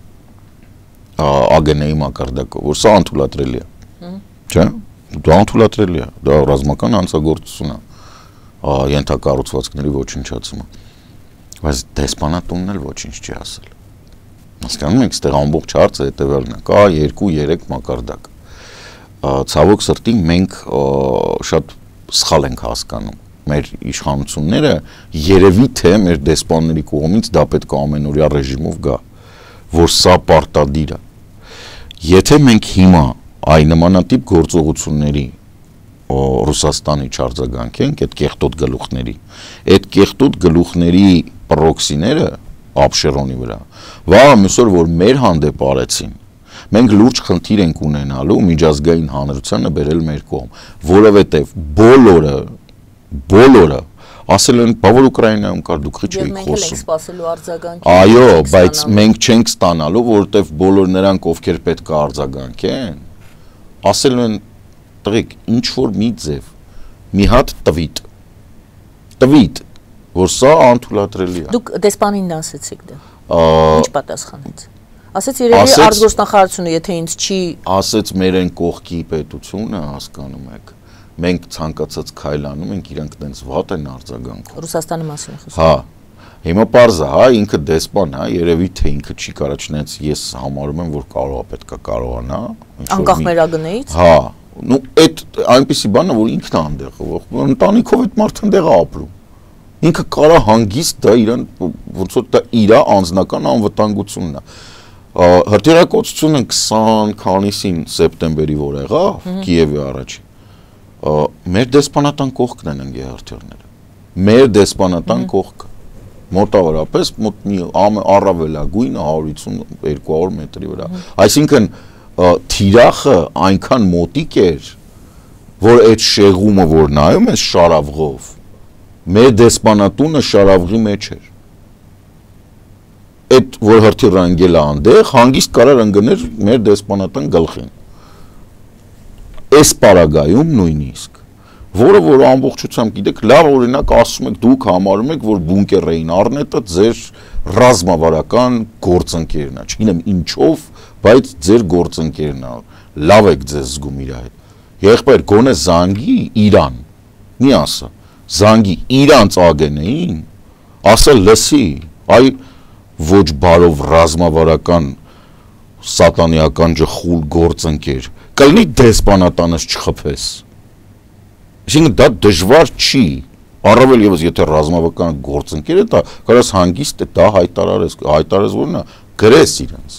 ԱԳՆ-ի մակարդակով, որ սա անթույլատրելի է, չէ՞, դա անթույլատրելի է, դա ռազմական հանցագործություն է, ենթակառուցվածքների ոչնչացումը, բայց դեսպանատունն էլ ոչինչ չի ասել։ Հասկանում եք, ստեղ ամբողջ հարցը հետևյալն է, կա երկու երեք մակարդակ։ Ցավոք սրտի մենք շատ սխալ ենք հասկանում։ Մեր իշխանությունները երևի թե մեր դեսպանների կողմից դա պետք է ամենօրյա ռեժիմով գա, որ սա պարտադիր է։ Եթե մենք հիմա այ նմանատիպ գործողությունների Ռուսաստանի չարձագանքենք այդ կեղտոտ գլուխների, այդ կեղտոտ գլուխների պրոքսիները Աբշերոնի վրա, վաղ մյուսօր որ մեր հանդեպ արեցին, մենք լուրջ խնդիր ենք ունենալու միջազգային հանրությանը բերել մեր կողմ, որովհետև բոլորը բոլորը ասել են, բա որ Ուկրաինայում կար դուք քիչ եք խոսում։ Այո, բայց մենք չենք ստանալու, որովհետև բոլոր նրանք, ովքեր պետք է արձագանքեն, ասել են, տղեկ, ինչ որ մի ձև, մի հատ տվիտ, տվիտ, որ սա անթույլատրելի է։ Դուք դեսպանին ասեցիք դա։ Ինչ պատասխանեց։ Ասեց երևի արտգործնախարարությունը, եթե ինձ չի ասեց մեր այն կողքի պետությունը, հասկանում եք, մենք ցանկացած քայլ անում ենք, իրանք տենց վատ են արձագանքում։ Ռուսաստանի մասին խոսում։ Հա։ Հիմա պարզ է, հա, ինքը դեսպան է, երևի թե ինքը չի կարա, չնայած ես համարում եմ, որ կարող է պետքա կարողանա։ Անկախ մերագնից։ Հա, նու այդ այնպեսի բան է, որ ինքն է այնտեղ, ընտանիքով այդ մարդը այնտեղ է ապրում։ Ինքը կարա հանգիստ դա իրան ոնց որ դա իր անձնական անվտանգությունն է։ Հրթիռակոծությունը քսան քանիսին սեպտեմբերի որ եղավ Կիևի առաջ։ Մեր դեսպանատան կողքն են ընկել հրթիռները։ Մեր դեսպանատան կողքը մոտավորապես մոտ մի առավելագույնը հարյուր ութսուն երկու մետրի վրա։ Այսինքն թիրախը այնքան մոտիկ էր, որ այդ շեղումը որ նայում ես շարավղով, մեր դեսպանատունը շարավղի մեջ էր։ Այդ որ հրթիռը ընկել է այնտեղ, հանգիստ կարար ընկներ մեր դեսպանատան գլխին։ Այս պարագայում նույնիսկ, որը որ ամբողջությամբ գիտեք, լավ օրինակ ասում եք դուք համարում եք, որ բունկեր էին առնետը ձեր ռազմավարական գործընկերն է, չգիտեմ ինչով, բայց ձեր գործընկերն է, լավ եք ձեզ զգում իր հետ։ Եղբայր գոնե զանգի Իրան, մի ասա, զանգի Իրանց ագենեին, ասա լսի, այ ոչ բարով ռազմավարական սատանիական ջխուլ գործընկեր, կլինի դեսպանատանս չխփես։ Այսինքն դա դժվար չի, առավել ևս եթե ռազմավարական գործընկեր է դա, կարաս հանգիստ դա հայտարարես, հայտարարես որն է, գրես իրենց։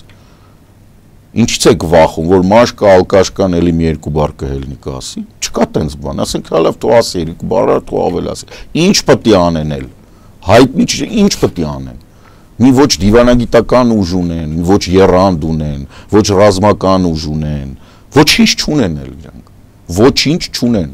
Ինչից եք վախում, որ մաշկա ալկաշկան էլի մի երկու բառ կհելնի կասի, չկա տենց բան, ասենք հալավ թող ասի երկու բառը թող ավել ասի։ Ինչ պետք է անեն էլ։ Հայտնի չէ, ինչ պետք է անեն։ Մի ոչ դիվանագիտական ուժ ունեն, մի ոչ եռանդ ունեն, ոչ ռազմական ուժ ունեն, ոչինչ չունեն էլ իրանք, ոչինչ չունեն։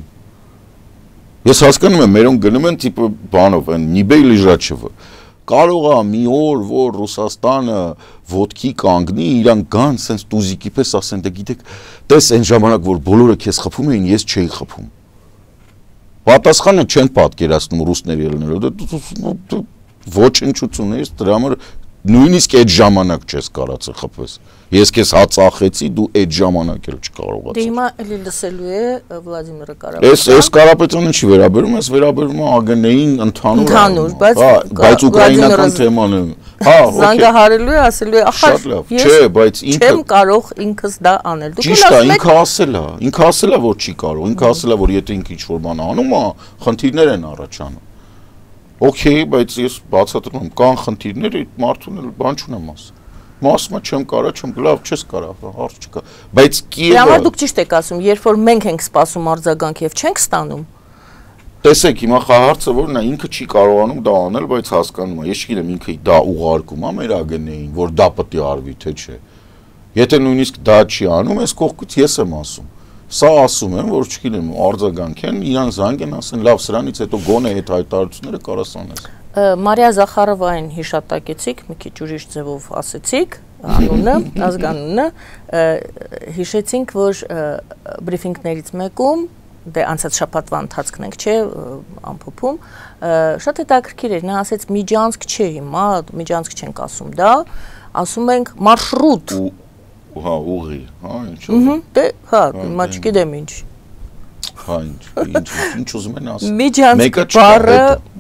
Ես հասկանում եմ, մերոնք գնում են տիպը բանով, այն նիբեյ լիժաչևը, կարող է մի օր, որ Ռուսաստանը ոտքի կանգնի, իրանք գան, սենց տուզիկի պես ասեն, դե գիտեք, տես այն ժամանակ, որ բոլորը քեզ խփում էին, ես չէի խփում։ Պատասխանը չեն պատկերացնում ռուսների ելնելով, ոչնչություն ես, դրա համար նույնիսկ այդ ժամանակ չես կարացել խփես։ Ես քեզ հացախեցի, դու այդ ժամանակ էլ չկարողացար։ Դե հիմա էլի լսելու է Վլադիմիրը Կարապետյանը։ Էս էս Կարապետյանը չի վերաբերում, էս վերաբերում է ԱԳՆ-ին ընդհանուր։ Ընդհանուր, բայց բայց ուկրաինական թեման է։ Հա, զանգահարելու է, ասելու է, ախր չէ, բայց ինքը չեմ կարող ինքս դա անել։ Դուք ճիշտ է, ինքը ասել է, ինքը ասել է, որ չի կարող, ինքը ասել է, որ եթե ինքը ինչ-որ բան անում է, խնդիրներ են առաջանում։ Okay, բայց ես բացատրում եմ, կան խնդիրներ, այդ մարդուն էլ բան չունեմ ասել։ Մասը չեմ կարա, չեմ լավ, չես կարա, հարց չկա։ Բայց Կիևը Դրա համար դուք ճիշտ եք ասում, երբ որ մենք ենք սպասում արձագանք եւ չենք ստանում։ Տեսեք, հիմա հարցը որն է, ինքը չի կարողանում դա անել, բայց հասկանում է, ես չգիտեմ ինքը դա ուղարկում է մեր ԱԳՆ-ին, որ դա պետք է արվի, թե չէ։ Եթե նույնիսկ դա չի անում, այս կողքից ես եմ ասում։ Սա ասում եմ, որ չգիտեմ, արձագանք են, իրան զանգ են ասեն, լավ, սրանից հետո գոնե այդ հայտարարությունները կարաս անես։ Մարիա Զախարովային հիշատակեցիք, մի քիչ ուրիշ ձևով ասեցիք, անունը, ազգանունը, հիշեցինք, որ բրիֆինգներից մեկում, դե անցած շաբաթվա ընթացքն ենք, չէ, ամփոփում, շատ հետաքրքիր էր, նա ասեց Միջանցք չէ հիմա, Միջանցք չենք ասում դա, ասում ենք մարշրուտ։ Հա, ուղի, հա, ինչ։ Ահա, դե, հա, հիմա չգիտեմ ինչ։ Հա, ինչ, ինչ ուզում են ասել։ Միջանցք բառը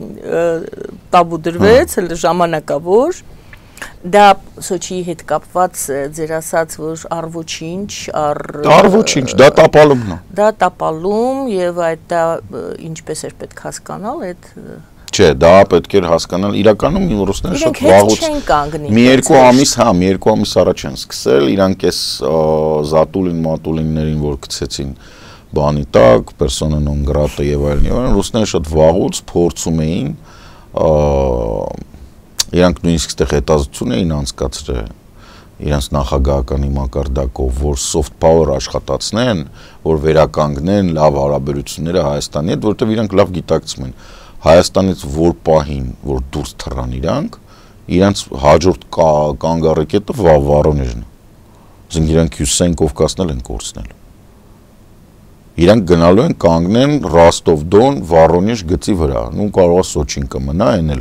տաբու դրվեց, ժամանակավոր։ Դա Սոչիի հետ կապված ձեր ասած, որ առ ոչինչ, առ Առ ոչինչ, դա տապալումն է։ Դա տապալում եւ այդ դա ինչպես էր պետք հասկանալ, այդ Չէ, դա պետք էր հասկանալ, իրականում ռուսները շատ վաղուց մի երկու ամիս, հա, մի երկու ամիս առաջ են սկսել, իրանք էս Զատուլին, Մատուլիններին, որ գցեցին բանի տակ, persona non grata եւ այլն, եւ այլն, ռուսները շատ վաղուց փորձում էին, իրանք նույնիսկ այդտեղ հետազոտություն էին անցկացրել, իրանք նախագահական մակարդակով, որ soft power աշխատացնեն, որ վերականգնեն լավ հարաբերությունները Հայաստանի հետ, որովհետեւ իրանք լավ գիտակցում են Հայաստանից որ պահին, որ դուրս թռան իրանք, իրանք հաջորդ կանգառակետը Վառոնեժն է։ Ասենք իրանք Հյուսեյն Կովկասն են կորցնել։ Իրանք գնալու են կանգնեն Ռոստով-Դոն, Վառոնեժ գծի վրա։ Նու կարող է Սոչին կմնա, այն էլ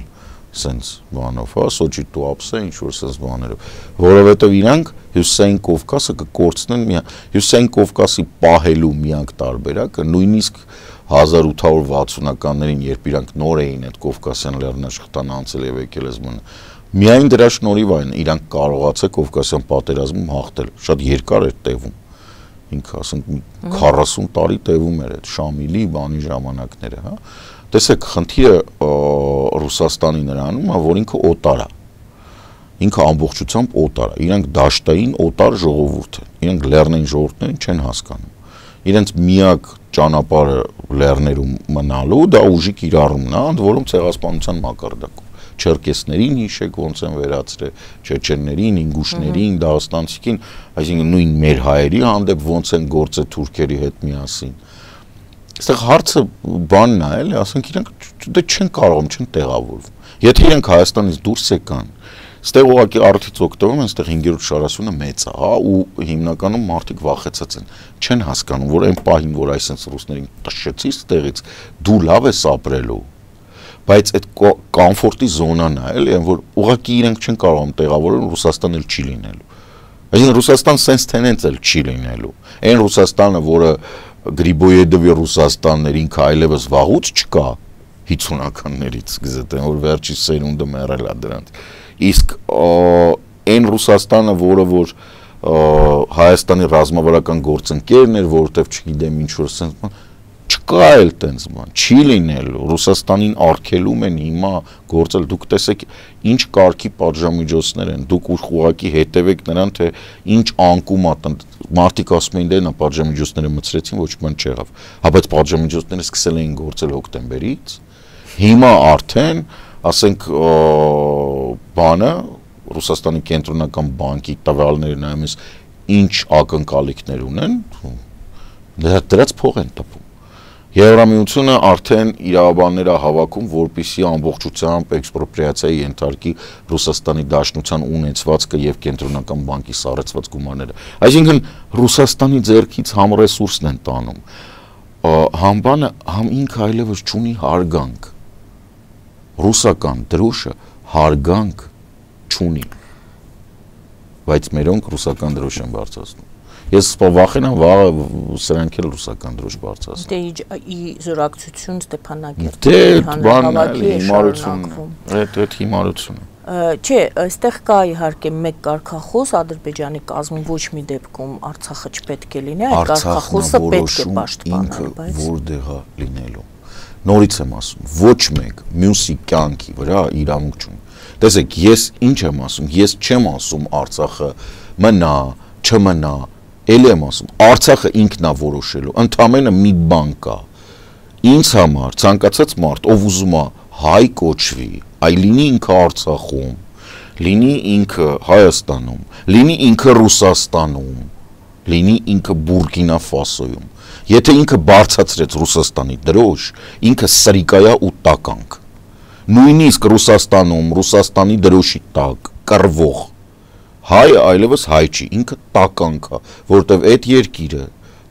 սենց բանով, հա, Սոչի Տուապսը ինչ որ սենց բաներով, որովհետև իրանք Հյուսիսային Կովկասը կկորցնեն միակ, Հյուսիսային Կովկասի պահելու միակ տարբերակը նույնիսկ հազար ութ հարյուր վաթսունականներին, երբ իրանք նոր էին այդ Կովկասյան լեռնաշխտան անցել եւ եկել ես մն, միայն դրա շնորհիվ այն իրանք կարողացել Կովկասյան պատերազմում հաղթել, շատ երկար էր տևում, ինքը ասենք քառասուն տարի տևում էր այդ Շամիլի բանի ժամանակները, հա, տեսեք, խնդիրը Ռուսաստանի նրանում է, որ ինքը օտար է, ինքը ամբողջությամբ օտար է, իրանք դաշտային օտար ժողովուրդ են, իրանք լեռնային ժողովուրդներին չեն հասկանում, իրենց միակ ճանապարհը լեռներում մնալու դա ուժի կիրառումն է, ընդ որում ցեղասպանության մակարդակով, չերկեսներին հիշեք ոնց են վերացրել, չեչեններին, ինգուշներին, դաղստանցիքին, այսինքն նույն մեր հայերի հանդեպ ոնց են գործել թուրքերի հետ միասին։ Այստեղ հարցը բանն է, էլի, ասենք իրանք դե չեն կարողում, չեն տեղավորվում։ Եթե իրանք Հայաստանից դուրս եկան, այստեղ ուղղակի արդից օգտվում են, այստեղ հինգերորդ շարասյունը մեծ է, հա, ու հիմնականում մարդիկ վախեցած են, չեն հասկանում, որ այն պահին, որ այսպես ռուսներին տշեցի այստեղից, դու լավ ես ապրելու, բայց այդ կոմֆորտի զոնան է, էլի, որ ուղղակի իրանք չեն կարողում տեղավորել, Ռուսաստան էլ չի լինելու։ Այսինքն Ռուսաստան sense tenence էլ չի լինելու։ Այն Ռուսաստանը, որը Գրիբոյեդովի Ռուսաստաններ ինքը այլևս վաղուց չկա հինգսունականներից, գիտեն, որ վերջի սերունդը մեռել է դրանց։ Իսկ այն Ռուսաստանը, որը որ Հայաստանի ռազմավարական գործընկերն էր, որովհետև չգիտեմ ինչ որ sense չկա էլ տենց բան, չի լինելու, Ռուսաստանին արգելում են հիմա գործել, դուք տեսեք ինչ կարգի պատժամիջոցներ են, դուք ուղղակի հետևեք նրան, թե ինչ անկում է, մարդիկ ասում էին դե նա պատժամիջոցները մցրեցին, ոչ բան չեղավ, հա բայց պատժամիջոցները սկսել էին գործել հոկտեմբերից, հիմա արդեն, ասենք բանը, Ռուսաստանի կենտրոնական բանկի տվյալները նայում ես ինչ ակնկալիքներ ունեն, դրանց փող են տպում։ Եվրամիությունը արդեն իրավաբաններ է հավաքում, որպեսզի ամբողջությամբ էքսպրոպրիացիայի ենթարկի Ռուսաստանի Դաշնության ունեցվածքը եւ կենտրոնական բանկի սառեցված գումարները։ Այսինքն Ռուսաստանի ձեռքից համ ռեսուրսն են տանում, համ բանը, համ ինքը այլևս չունի հարգանք։ Ռուսական դրոշը հարգանք չունի, բայց մերոնք ռուսական դրոշ են բարձրացնում։ Ես վախենամ վաղը սրանք էլ ռուսական դրոշ բարձրացնեն։ Դե ի զորակցություն Ստեփանագերտի հանրահավաքի հիմարություն, այդ այդ հիմարությունը։ Չէ, այստեղ կա իհարկե մեկ կարգախոս Ադրբեջանի կազմում ոչ մի դեպքում Արցախը չպետք է լինի, այդ կարգախոսը պետք է պաշտպանել, բայց որտեղ է լինելու։ Նորից եմ ասում, ոչ մեկ մյուսի կյանքի վրա իրավունք չունի։ Տեսեք, ես ինչ եմ ասում, ես չեմ ասում Արցախը մնա, չմնա, էլի եմ ասում, Արցախը ինքն է որոշելու, ընդամենը մի բան կա։ Ինձ համար ցանկացած մարդ, ով ուզում է հայ կոչվի, այ լինի ինքը Արցախում, լինի ինքը Հայաստանում, լինի ինքը Ռուսաստանում, լինի ինքը Բուրկինա Ֆասոյում։ Եթե ինքը բարձրացրեց Ռուսաստանի դրոշ, ինքը սրիկայա ու տականք։ Նույնիսկ Ռուսաստանում, Ռուսաստանի դրոշի տակ կռվող հայը այլևս հայ չի, ինքը տականք է, որովհետև այդ երկիրը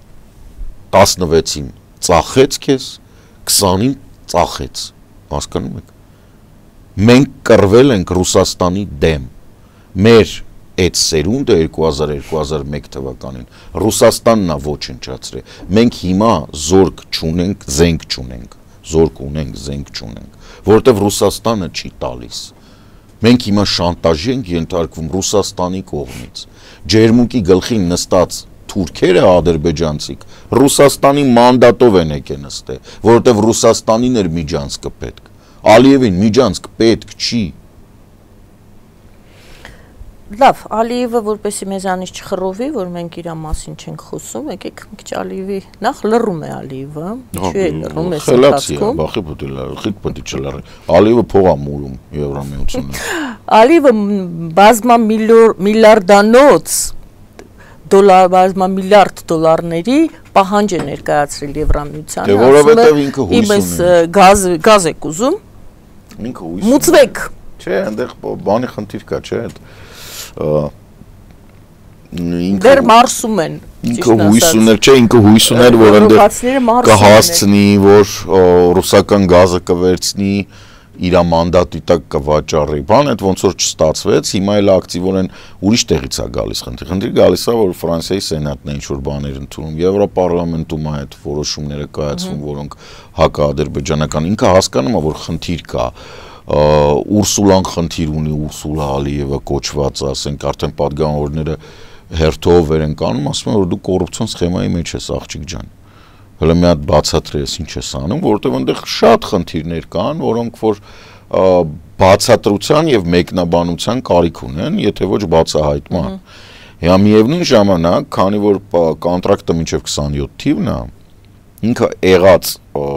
տասնվեցին ծախեց քեզ, քսանին ծախեց, հասկանում եք։ Մենք կռվել ենք Ռուսաստանի դեմ, մեր այդ սերունդը երկու հազար երկու հազար մեկ թվականին Ռուսաստանն է ոչնչացրել, մենք հիմա զորք չունենք, զենք չունենք, զորք ունենք, զենք չունենք, որովհետև Ռուսաստանը չի տալիս։ Մենք հիմա շանտաժի ենք ենթարկվում Ռուսաստանի կողմից, ջերմուկի գլխին նստած թուրքերը ադրբեջանցիք Ռուսաստանի մանդատով են եկել նստել, որովհետև Ռուսաստանին էր միջանցքը պետք, Ալիևին միջանցք պետք չի։ Լավ, Ալիևը որպեսի մեզանից չխռովի, որ մենք իր մասին չենք խոսում, եկեք մի քիչ Ալիևի նախ լռում է Ալիևը, ինչու է լռում է սենտացքում։ Բախի պետք է խիտ պետք է չլռի։ Ալիևը փող է մուրում Եվրամիությունը։ Ալիևը բազմամիլիարդանոց դոլար, բազմամիլիարդ դոլարների պահանջ է ներկայացրել Եվրամիությանը։ Դե որովհետև ինքը հույս ունի։ Գազ գազ եք ուզում։ Ինքը հույս ունի։ Մուծվեք։ Չէ, այնտեղ բանի խնդիր կա, չէ՞։ Դեռ մարսում են։ Ինքը հույս ուներ, չէ, ինքը հույս ուներ, որ այնտեղ կհասցնի, որ ռուսական գազը կվերցնի, իր մանդատի տակ կվաճառի, բան այդ ոնց որ չստացվեց, հիմա էլ ակտիվորեն ուրիշ տեղից է գալիս խնդիր։ Խնդիրը գալիս է, որ Ֆրանսիայի սենատն է ինչ-որ բաներ ընդունում, Եվրոպարլամենտում է այդ որոշումները կայացվում, որոնք հակաադրբեջանական, ինքը հասկանում է, որ խնդիր կա, Ուրսուլան խնդիր ունի, Ուրսուլա Ալիևը կոչված, ասենք արդեն պատգամավորները հերթով վեր են կանում, ասում են, որ դու կոռուպցիոն սխեմայի մեջ ես, աղջիկ ջան։ Հələ մի հատ բացատրես ինչ ես անում, որովհետև այնտեղ շատ խնդիրներ կան, որոնք որ բացատրության եւ մեկնաբանության կարիք ունեն, եթե ոչ բացահայտման։ Հիմա միևնույն ժամանակ, քանի որ կոնտրակտը մինչև քսանյոթ թիվն է, ինքը եղած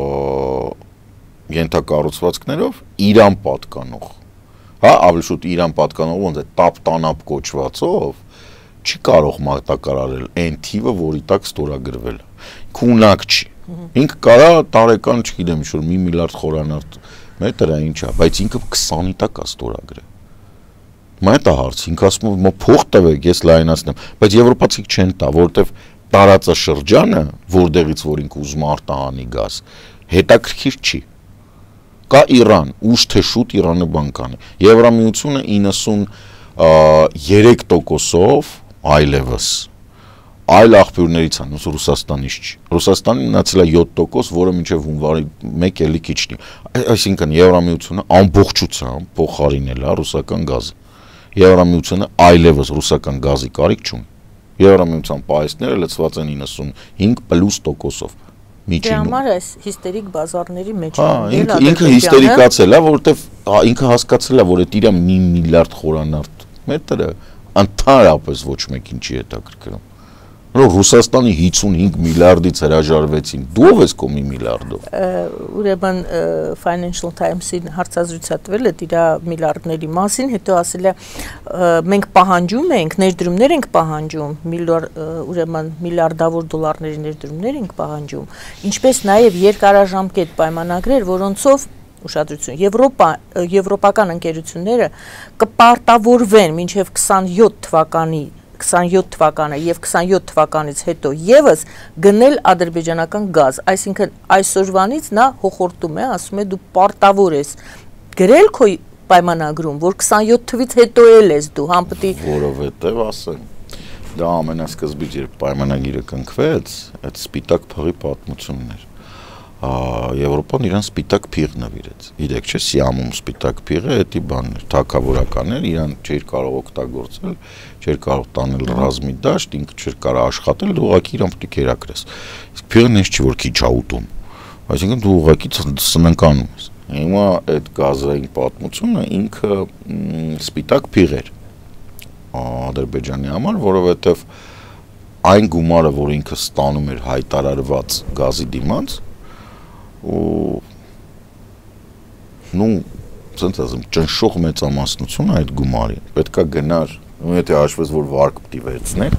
ենթակառուցվածքներով Իրան պատկանող, հա, ավելի շուտ Իրան պատկանող ոնց է տապ-տանապ կոչվածով չի կարող մատակարարել այն թիվը, որի տակ ստորագրվել է։ Ինքը ունակ չի։ Ինքը կարա տարեկան, չգիտեմ, ինչ-որ մի միլիարդ խորանարդ մետր է, ինչ է, բայց ինքը քսանի տակ է ստորագրել։ Հիմա դա հարց, ինքը ասում է, փող տվեք, ես լայնացնեմ, բայց եվրոպացիք չեն տա, որովհետև տարածաշրջանը, որտեղից որ ինքը ուզում արտահանի գազ, հետաքրքիր չի։ Կա Իրան, ուշ թե շուտ Իրանը բան կանի։ Եվրամիությունը իննսունյերեք տոկոսով այլևս այլ աղբյուրներից են, ոնց Ռուսաստանից չի։ Ռուսաստանի մնացել է յոթ տոկոս, որը մինչև հունվարի մեկ էլի քիչնի։ Այսինքն Եվրամիությունը ամբողջությամբ փոխարինել է ռուսական գազը։ Եվրամիությունը այլևս ռուսական գազի կարիք չունի։ Եվրամիության պահեստները լցված են իննսունհինգ պլյուս տոկոսով։ Դրա համար այս հիստերիկ բազարների մեջ է։ Ինքը հիստերիկացել է, որովհետև ինքը հասկացել է, որ այդ իր մի միլիարդ խորանարդ մետրը ընդհանրապես ոչ մեկին չի հետաքրքրում։ Ռուսաստանի հիսունհինգ միլիարդից հրաժարվեցին, դու ով ես քո մի միլիարդով։ Ուրեմն Financial Times-ին հարցազրույց է տվել այդ իր միլիարդների մասին, հետո ասել է մենք պահանջում ենք, ներդրումներ ենք պահանջում, ուրեմն միլիարդավոր դոլարների ներդրումներ ենք պահանջում, ինչպես նաև երկարաժամկետ պայմանագրեր, որոնցով ուշադրություն, Եվրոպա, եվրոպական ընկերությունները կպարտավորվեն մինչև քսանյոթ թվականի քսանյոթ թվականը եւ քսանյոթ թվականից հետո եւս գնել ադրբեջանական գազ, այսինքն այսօրվանից նա հոխորտում է, ասում է դու պարտավոր ես գրել քո պայմանագրում, որ քսանյոթ թվից հետո էլ ես դու համպետի որովհետեւ ասեմ դա ամենասկզբից երբ պայմանագիրը կնքվեց, այդ սպիտակ փղի պատմությունն էր։ Եվրոպան իրան սպիտակ փիղ նվիրեց։ Իրեք չէ, Սիամում սպիտակ փիղը էդի բանն էր, թագավորական էր, իրան չէր կարող օգտագործել, չէր կարող տանել ռազմի դաշտ, ինքը չէր կարող աշխատել, դու ուղղակի իրան պետք է կերակրես։ Իսկ փիղն էս չի, որ քիչ աուտում, այսինքն դու ուղղակի սնանկանում ես։ Հիմա այդ գազային պատմությունը ինքը սպիտակ փիղ էր Ադրբեջանի համար, որովհետև այն գումարը, որ ինքը ստանում էր հայտարարված գազի դիմաց, ու նու ցենց ասեմ ճնշող մեծամասնություն այդ գումարի պետքա գնար ու եթե հաշվես որ վարկ պիտի վերցներ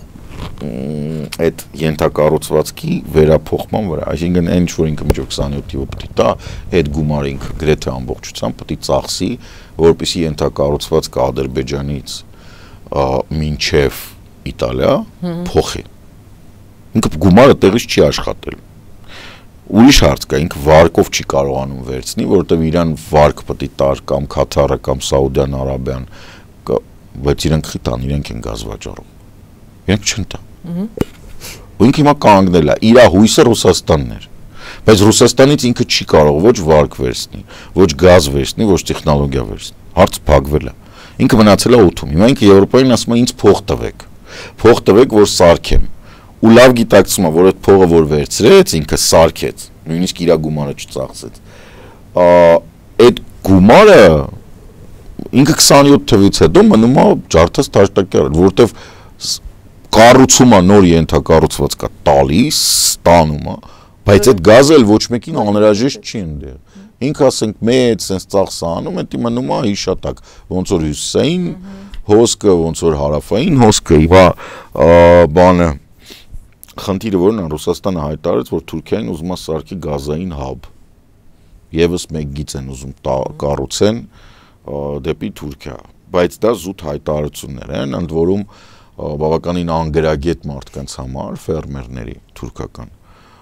այդ ենթակառուցվածքի վերափոխման վրա այսինքն այն ինչ որ ինքը միջով քսանյոթ թիվը պիտի տա այդ գումարը ինքը գրեթե ամբողջությամբ պիտի ծախսի որպեսզի ենթակառուցվածքը Ադրբեջանից մինչև Իտալիա փոխի ինքը գումարը տեղից չի աշխատել ուրիշ հարց կա, ինքը վարկով չի կարողանում վերցնի, որովհետև իրան վարկ պետք է տար կամ Քաթարը կամ Սաուդյան Արաբիան, բայց իրենք խիտան, իրենք են գազ վաճառում։ Իրենք չեն տա։ Ու ինքը հիմա կանգնել է, իր հույսը Ռուսաստանն էր։ Բայց Ռուսաստանից ինքը չի կարող ոչ վարկ վերցնի, ոչ գազ վերցնի, ոչ տեխնոլոգիա վերցնի։ Հարց փակվել է։ Ինքը մնացել է օդում։ Հիմա ինքը Եվրոպային ասում է ինձ փող տվեք։ Փող տվեք, որ սարքեմ։ Ու լավ գիտակցում է, որ այդ փողը որ վերցրեց, ինքը սարքեց, նույնիսկ իր գումարը չծախսեց։ Այդ գումարը ինքը քսանյոթ թվից հետո մնում է ջարդած տաշտակյար, որովհետև կառուցում է նոր ենթակառուցվածք է տալիս, ստանում է, բայց այդ գազը էլ ոչ մեկին անհրաժեշտ չի ընդեղ։ Ինքը ասենք մեծ sense ծախսը անում, դա մնում է հիշատակ, ոնց որ հյուսիսային հոսքը, ոնց որ հարավային հոսքը, իվա բանը խնդիրը որն է Ռուսաստանը հայտարարեց, որ Թուրքիային ուզում է սարքի գազային հաբ։ Եվս մեկ գիծ են ուզում կառուցեն դեպի Թուրքիա, բայց դա զուտ հայտարարություններ են, ընդ որում բավականին անգրագետ մարդկանց համար, ֆերմերների թուրքական,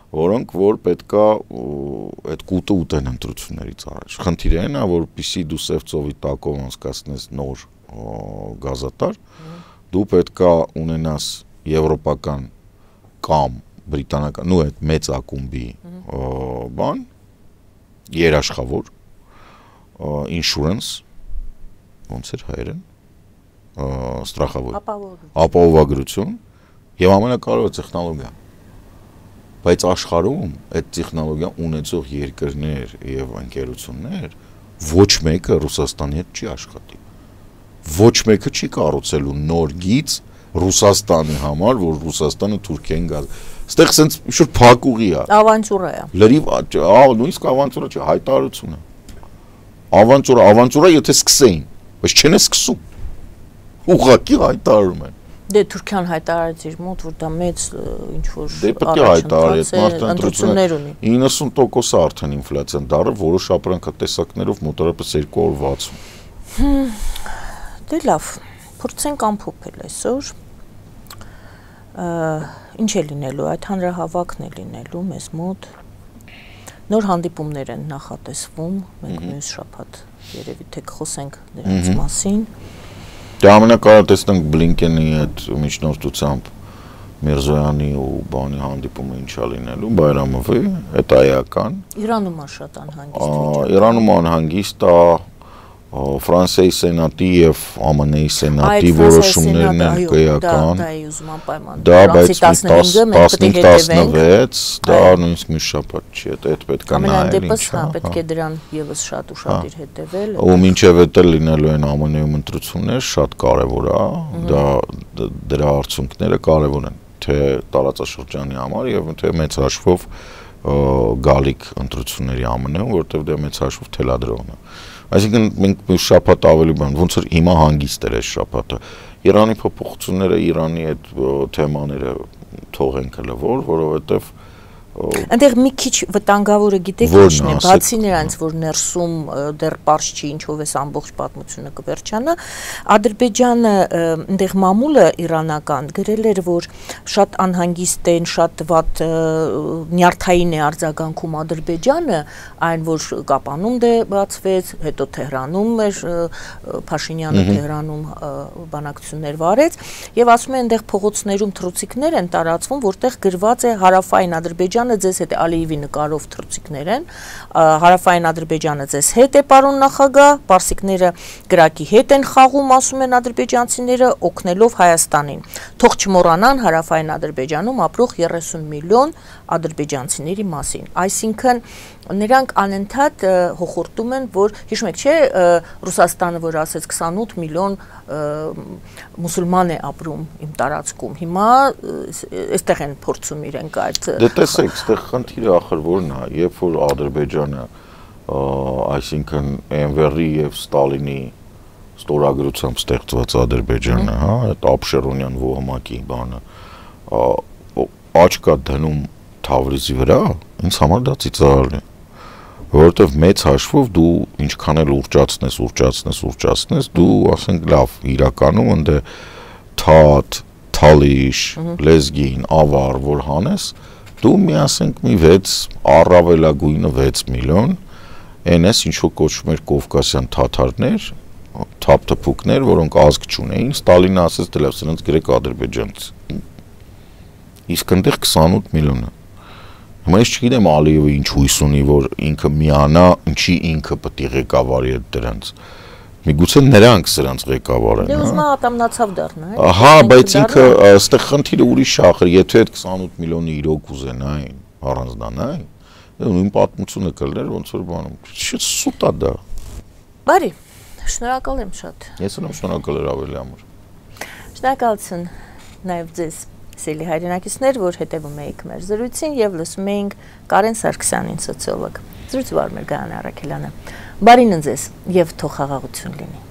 որոնք որ պետքա այդ կուտը ուտեն ընտրություններից առաջ։ Խնդիրը այն է, որպեսզի դու Սևծովի տակով անցկացնես նոր գազատար, դու պետքա ունենաս եվրոպական կամ բրիտանական, նու այդ մեծ ակումբի բան, երաշխավոր, insurance, ոնց էր հայերեն, ստրախավոր, ապահովագրություն եւ ամենակարևորը տեխնոլոգիա։ Բայց աշխարհում այդ տեխնոլոգիա ունեցող երկրներ եւ ընկերություններ ոչ մեկը Ռուսաստանի հետ չի աշխատի։ Ոչ մեկը չի կառուցելու նոր գիծ Ռուսաստանի համար, որ Ռուսաստանը Թուրքիային գազ։ Այստեղ sense շուտ փակուղի է։ Ավանտյուրա է։ Լրիվ, նույնիսկ ավանտյուրա չէ, հայտարարություն է։ Ավանտյուրա, ավանտյուրա եթե սկսեին, բայց չեն սկսում։ Ուղղակի հայտարարում են։ Դե Թուրքիան հայտարարեց իր մոտ, որ դա մեծ ինչ որ դե պետք է հայտարարի, մարդը ընտրություններ ունի։ իննսուն տոկոս է արդեն ինֆլյացիան դառը, որոշ ապրանքատեսակներով մոտավորապես երկու հարյուր վաթսուն։ Դե լավ, փորձենք ամփոփել այսօր։ Ինչ է լինելու, այդ հանրահավաքն է լինելու մեզ մոտ։ Նոր հանդիպումներ են նախատեսվում, մենք մյուս շաբաթ երևի թե խոսենք դրանց մասին։ Դե ամենակարևորը տեսնենք Բլինկենի այդ միջնորդությամբ Միրզոյանի ու բանի հանդիպումը ինչա լինելու, Բայրամովի, այդ այական։ Իրանում է շատ անհանգիստ։ Իրանում անհանգիստ է, Ֆրանսիայի սենատի եւ ԱՄՆ-ի սենատի որոշումներն են կայական։ Դա է ուզում անպայման։ Դա բայց տասնհինգ տասնվեց, դա նույնիսկ մի շաբաթ չի, այդ պետք է նայել ինչա։ Պետք է դրան եւս շատ ուշադիր հետեւել։ Ու մինչեւ այդ լինելու են ԱՄՆ-ում ընտրություններ, շատ կարեւոր է, դա դրա արդյունքները կարեւոր են, թե տարածաշրջանի համար եւ թե մեծ հաշվով գալիք ընտրությունների ԱՄՆ-ում, որտեղ դա մեծ հաշվով թելադրողն է։ Այսինքն մենք մի շաբաթ ավելի բան, ոնց որ հիմա հանգիստ էր այս շաբաթը։ Իրանի փոփոխությունները, Իրանի այդ թեմաները թողենք հələ որ, որովհետև Այնտեղ մի քիչ վտանգավորը գիտեք ինչն է, բացի նրանց, որ ներսում դեռ պարզ չի ինչով էս ամբողջ պատմությունը կվերջանա, Ադրբեջանը այնտեղ մամուլը իրանական գրել էր, որ շատ անհանգիստ են, շատ վատ նյարդային է արձագանքում Ադրբեջանը, այն որ Կապանում դե բացվեց, հետո Թեհրանում էր Փաշինյանը Թեհրանում բանակցություններ վարեց, եւ ասում են այնտեղ փողոցներում թռուցիկներ են տարածվում, որտեղ գրված է հարավային Ադրբեջանը ձեզ հետ է Ալիևի նկարով թռուցիկներ են, հարավային Ադրբեջանը ձեզ հետ է պարոն նախագահ, պարսիկները գրակի հետ են խաղում, ասում են ադրբեջանցիները, օգնելով Հայաստանին։ Թող չմոռանան հարավային Ադրբեջանում ապրող երեսուն միլիոն ադրբեջանցիների մասին։ Այսինքն նրանք անընդհատ հոխորտում են, որ հիշում եք, չէ, Ռուսաստանը որ ասեց քսանութ միլիոն մուսուլման է ապրում իմ տարածքում։ Հիմա այստեղ են փորձում իրենք այդ։ Դե տեսեք, այստեղ խնդիրը ախր որն է, երբ որ Ադրբեջանը, այսինքն Էնվերի եւ Ստալինի ստորագրությամբ ստեղծված Ադրբեջանը, հա, այդ Աբշերոնյան ոհմակի բանը, աչքա դնում Թավրիզի վրա, ինձ համար դա ծիծաղալի է, որովհետև մեծ հաշվով դու ինչքան էլ ուրճացնես, ուրճացնես, ուրճացնես, դու ասենք լավ, իրականում ընդ թաթ, թալիշ, լեզգին, ավար, որ հանես, դու մի ասենք մի վեց, առավելագույնը վեց միլիոն, այն ես ինչ որ կոչվում էր կովկասյան թաթարներ, թափթփուկներ, որոնք ազգ չունեին, Ստալինը ասեց դե լավ, սրանց գրեք ադրբեջանց։ Իսկ այնտեղ քսանութ միլիոն է։ Հիմա ես չգիտեմ Ալիևը ինչ հույս ունի, որ ինքը միանա, ինչի ինքը պետք է ղեկավարի այդ դրանց։ Միգուցե նրանք սրանց ղեկավարեն։ Դե ուզում ատամնացավ դառնա, հա։ Ահա, բայց ինքը այստեղ խնդիրը ուրիշ ախր, եթե այդ քսանութ միլիոնը իրոք ուզենային, առանձնանային, նույն պատմությունը կլներ ոնց որ բանում։ Շատ սուտ է դա։ Բարի, շնորհակալ եմ շատ։ Ես ունեմ շնորհակալ եմ ավելի համար։ Շնորհակալություն նաև ձեզ։ Սիրելի հայրենակիցներ, որ հետևում եք մեր զրույցին եւ լսում էինք Կարեն Սարգսյանին, սոցիոլոգ։ Զրույցը վարում էր Գայանե Առաքելյանը։ Բարին ձեզ եւ թող խաղաղություն լինի։